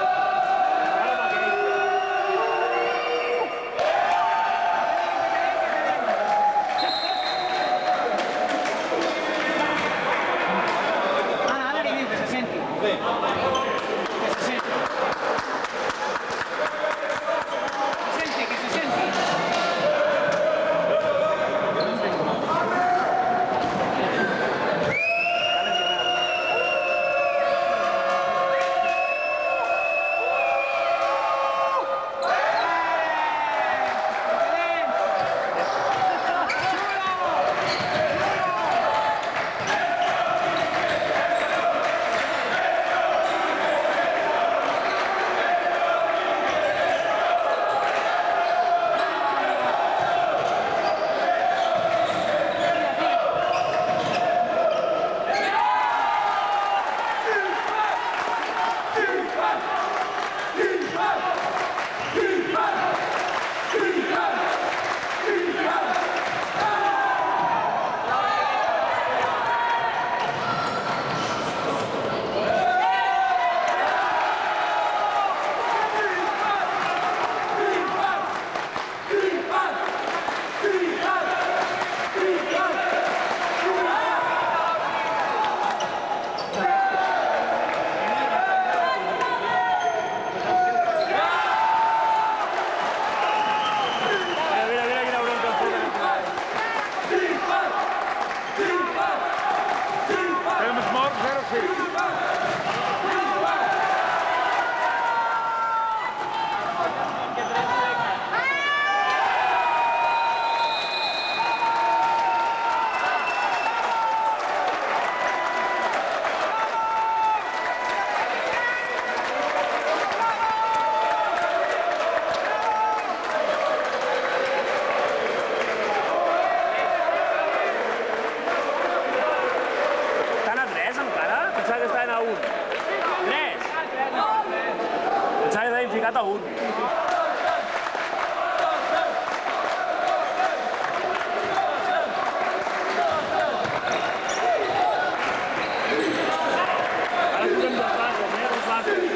ficat a un. Ara posem dos passos, eh? Dos passos.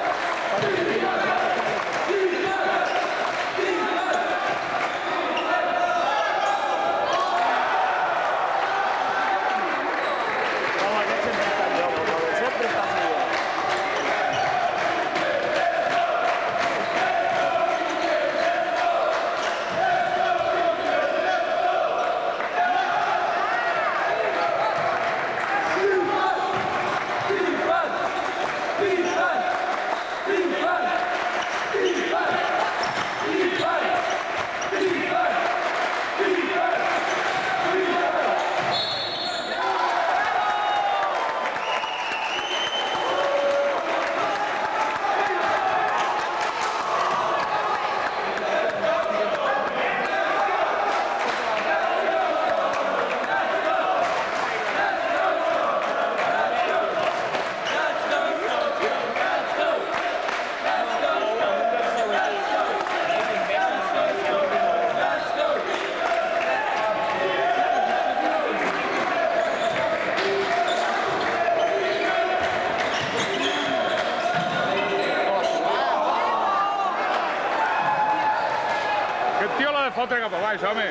Aquest tio l'ha de fotre cap a baix, home.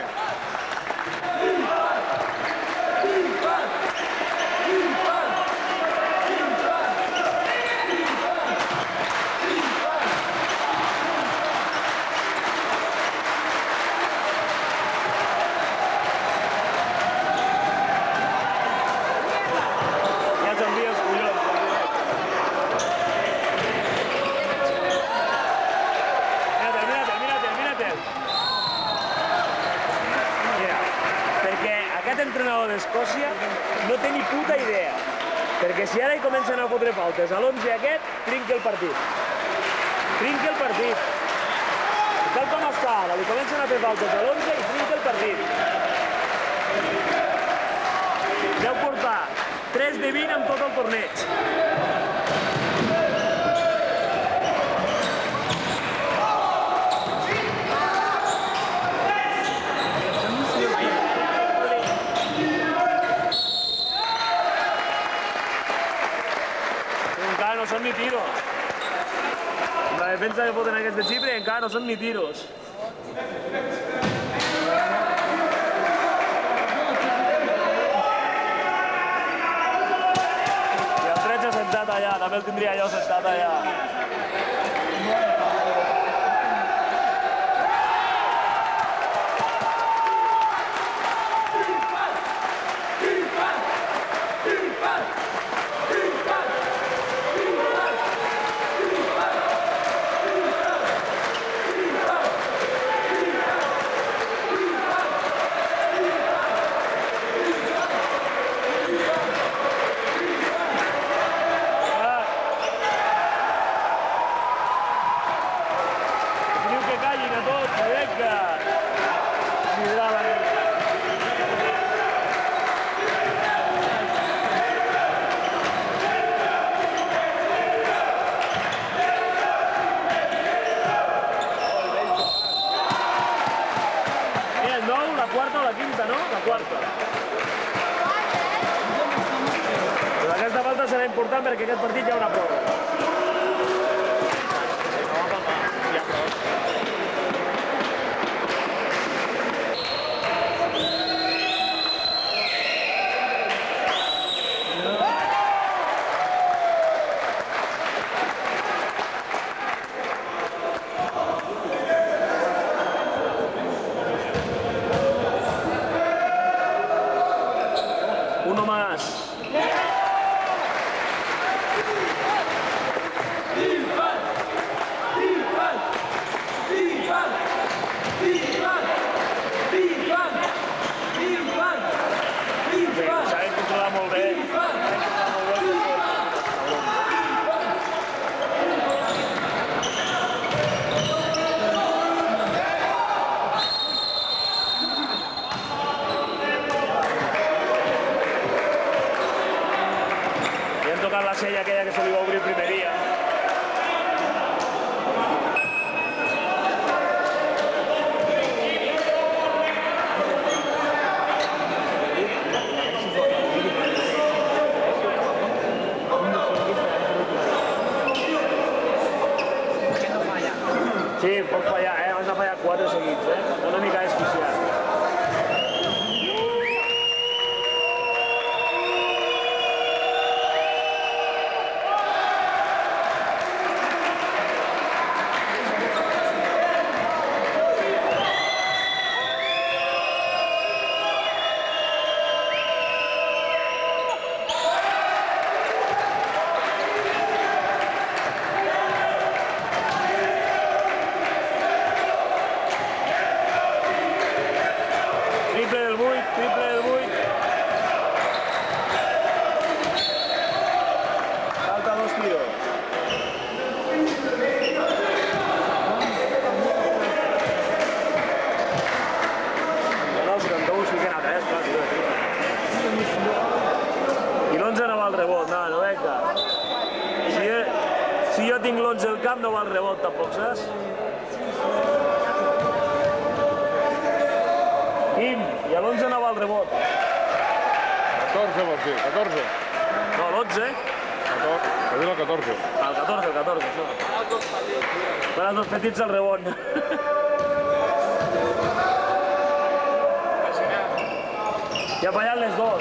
Perquè si ara hi comencen a fotre faltes a l'onze aquest, trinca el partit. Trinca el partit. Tal com està ara, li comencen a fer faltes a l'onze i trinca el partit. Deu portar tres de vint en tot el torneig. Encara no són ni tiros. La defensa que foten aquests de Xipre encara no són ni tiros. I el tretze sentat allà, també el tindria jo sentat allà. Important perquè aquest partit hi ha una pròrroga. Uno más. La sella aquella que se li va obrir el primer dia. Sí, pot fallar, eh? Abans de fallar quatre seguits, eh? Una mica desquiciat. Si jo tinc l'onze al camp, no va al rebot, tampoc, saps? Quim, i a l'onze no va al rebot. catorze, vols dir, catorze. No, l'onze. Va dir el catorze. El catorze, el catorze, això. Per als dos petits al rebot. Ja ha fallat les dos.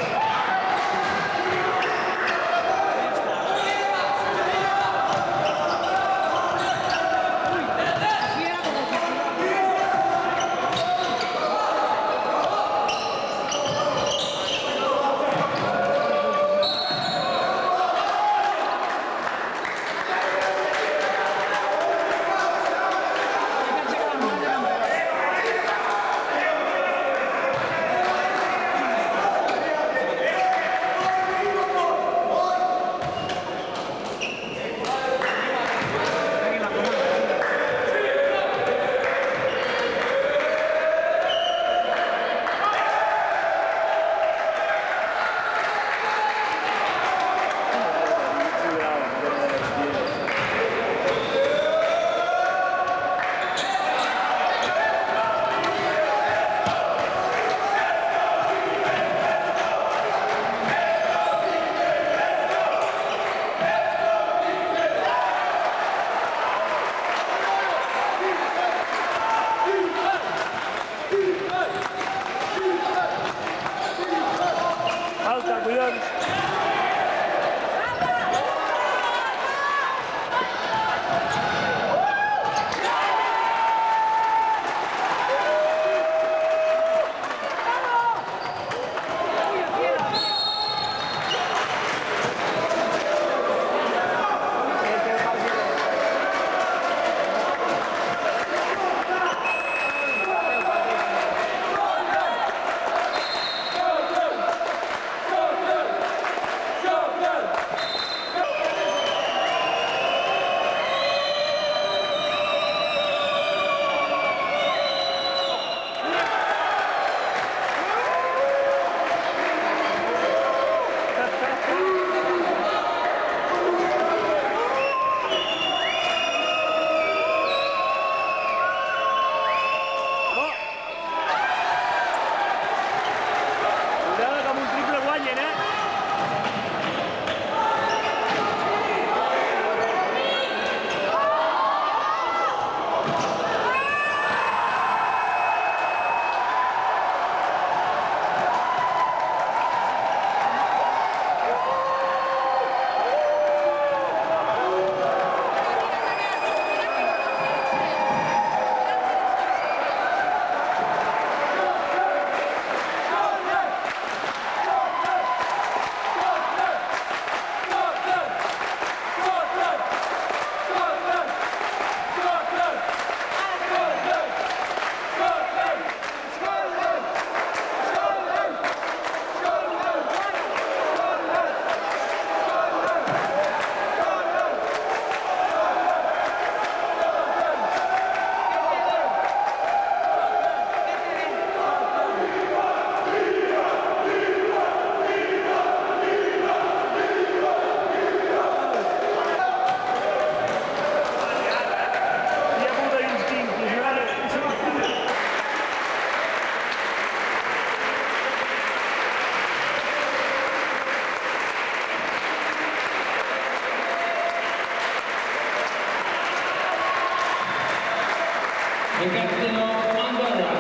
the captain of Andorra.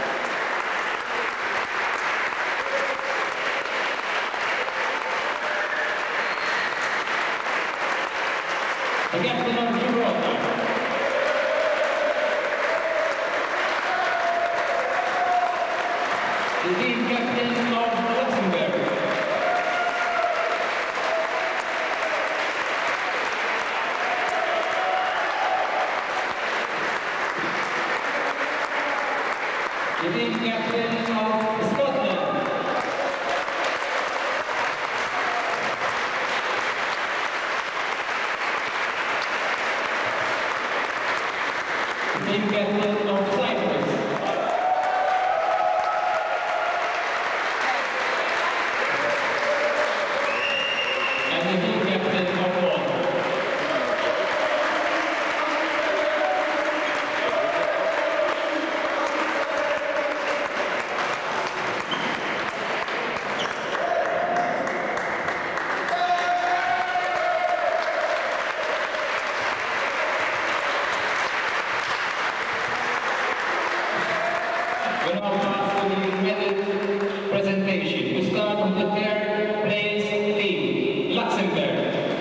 The captain of Gibraltar. The team captain of Luxembourg. The team captain of Scotland. The team captain of Cyprus. And the team captain of Malta. We now pass to the medal presentation. We start with the third place team, Luxembourg.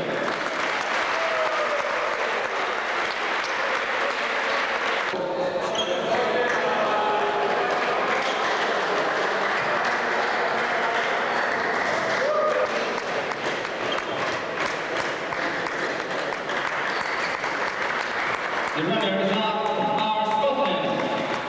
The runners up are Scotland.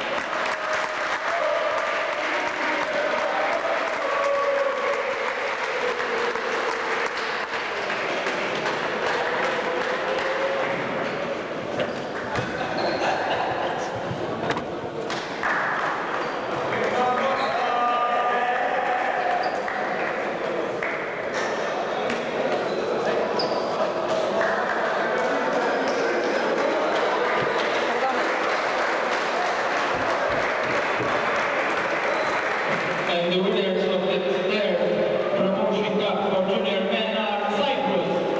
And the winners of the third promotion cup for junior men are Cyprus.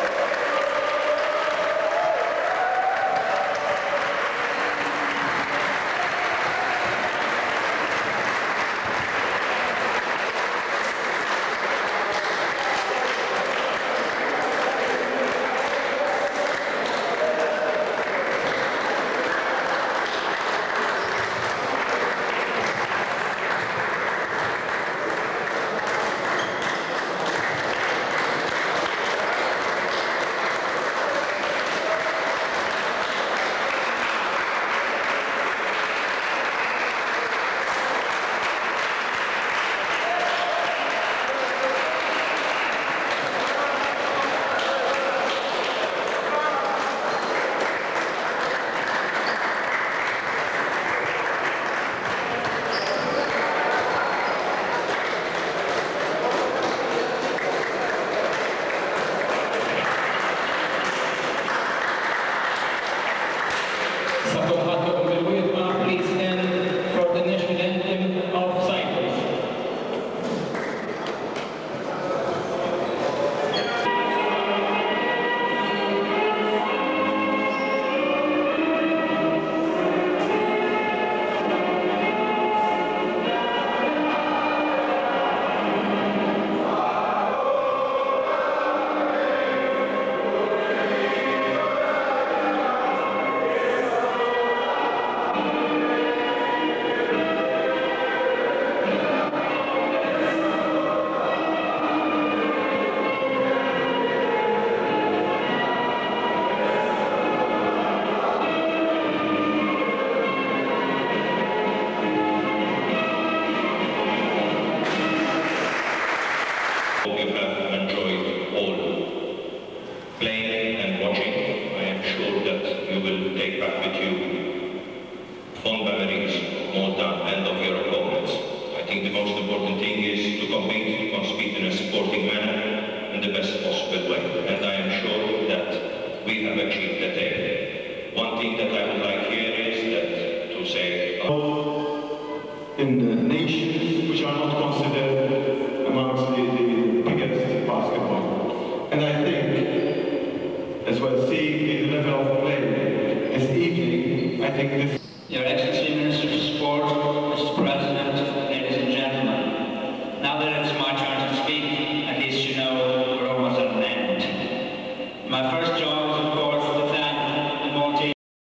Please stand for the national anthem of Cyprus. hope you have enjoyed all playing and watching. I am sure that you will take back with you fond memories of Malta and of your opponents. I think the most important thing is to compete, to compete in a sporting manner in the best possible way. And I am sure that we have achieved that aim. One thing that I would like here is that to say in the nations which are not considered amongst the, the biggest basketball. And I think, as well, seeing the level of play this evening, I think this Your Excellency,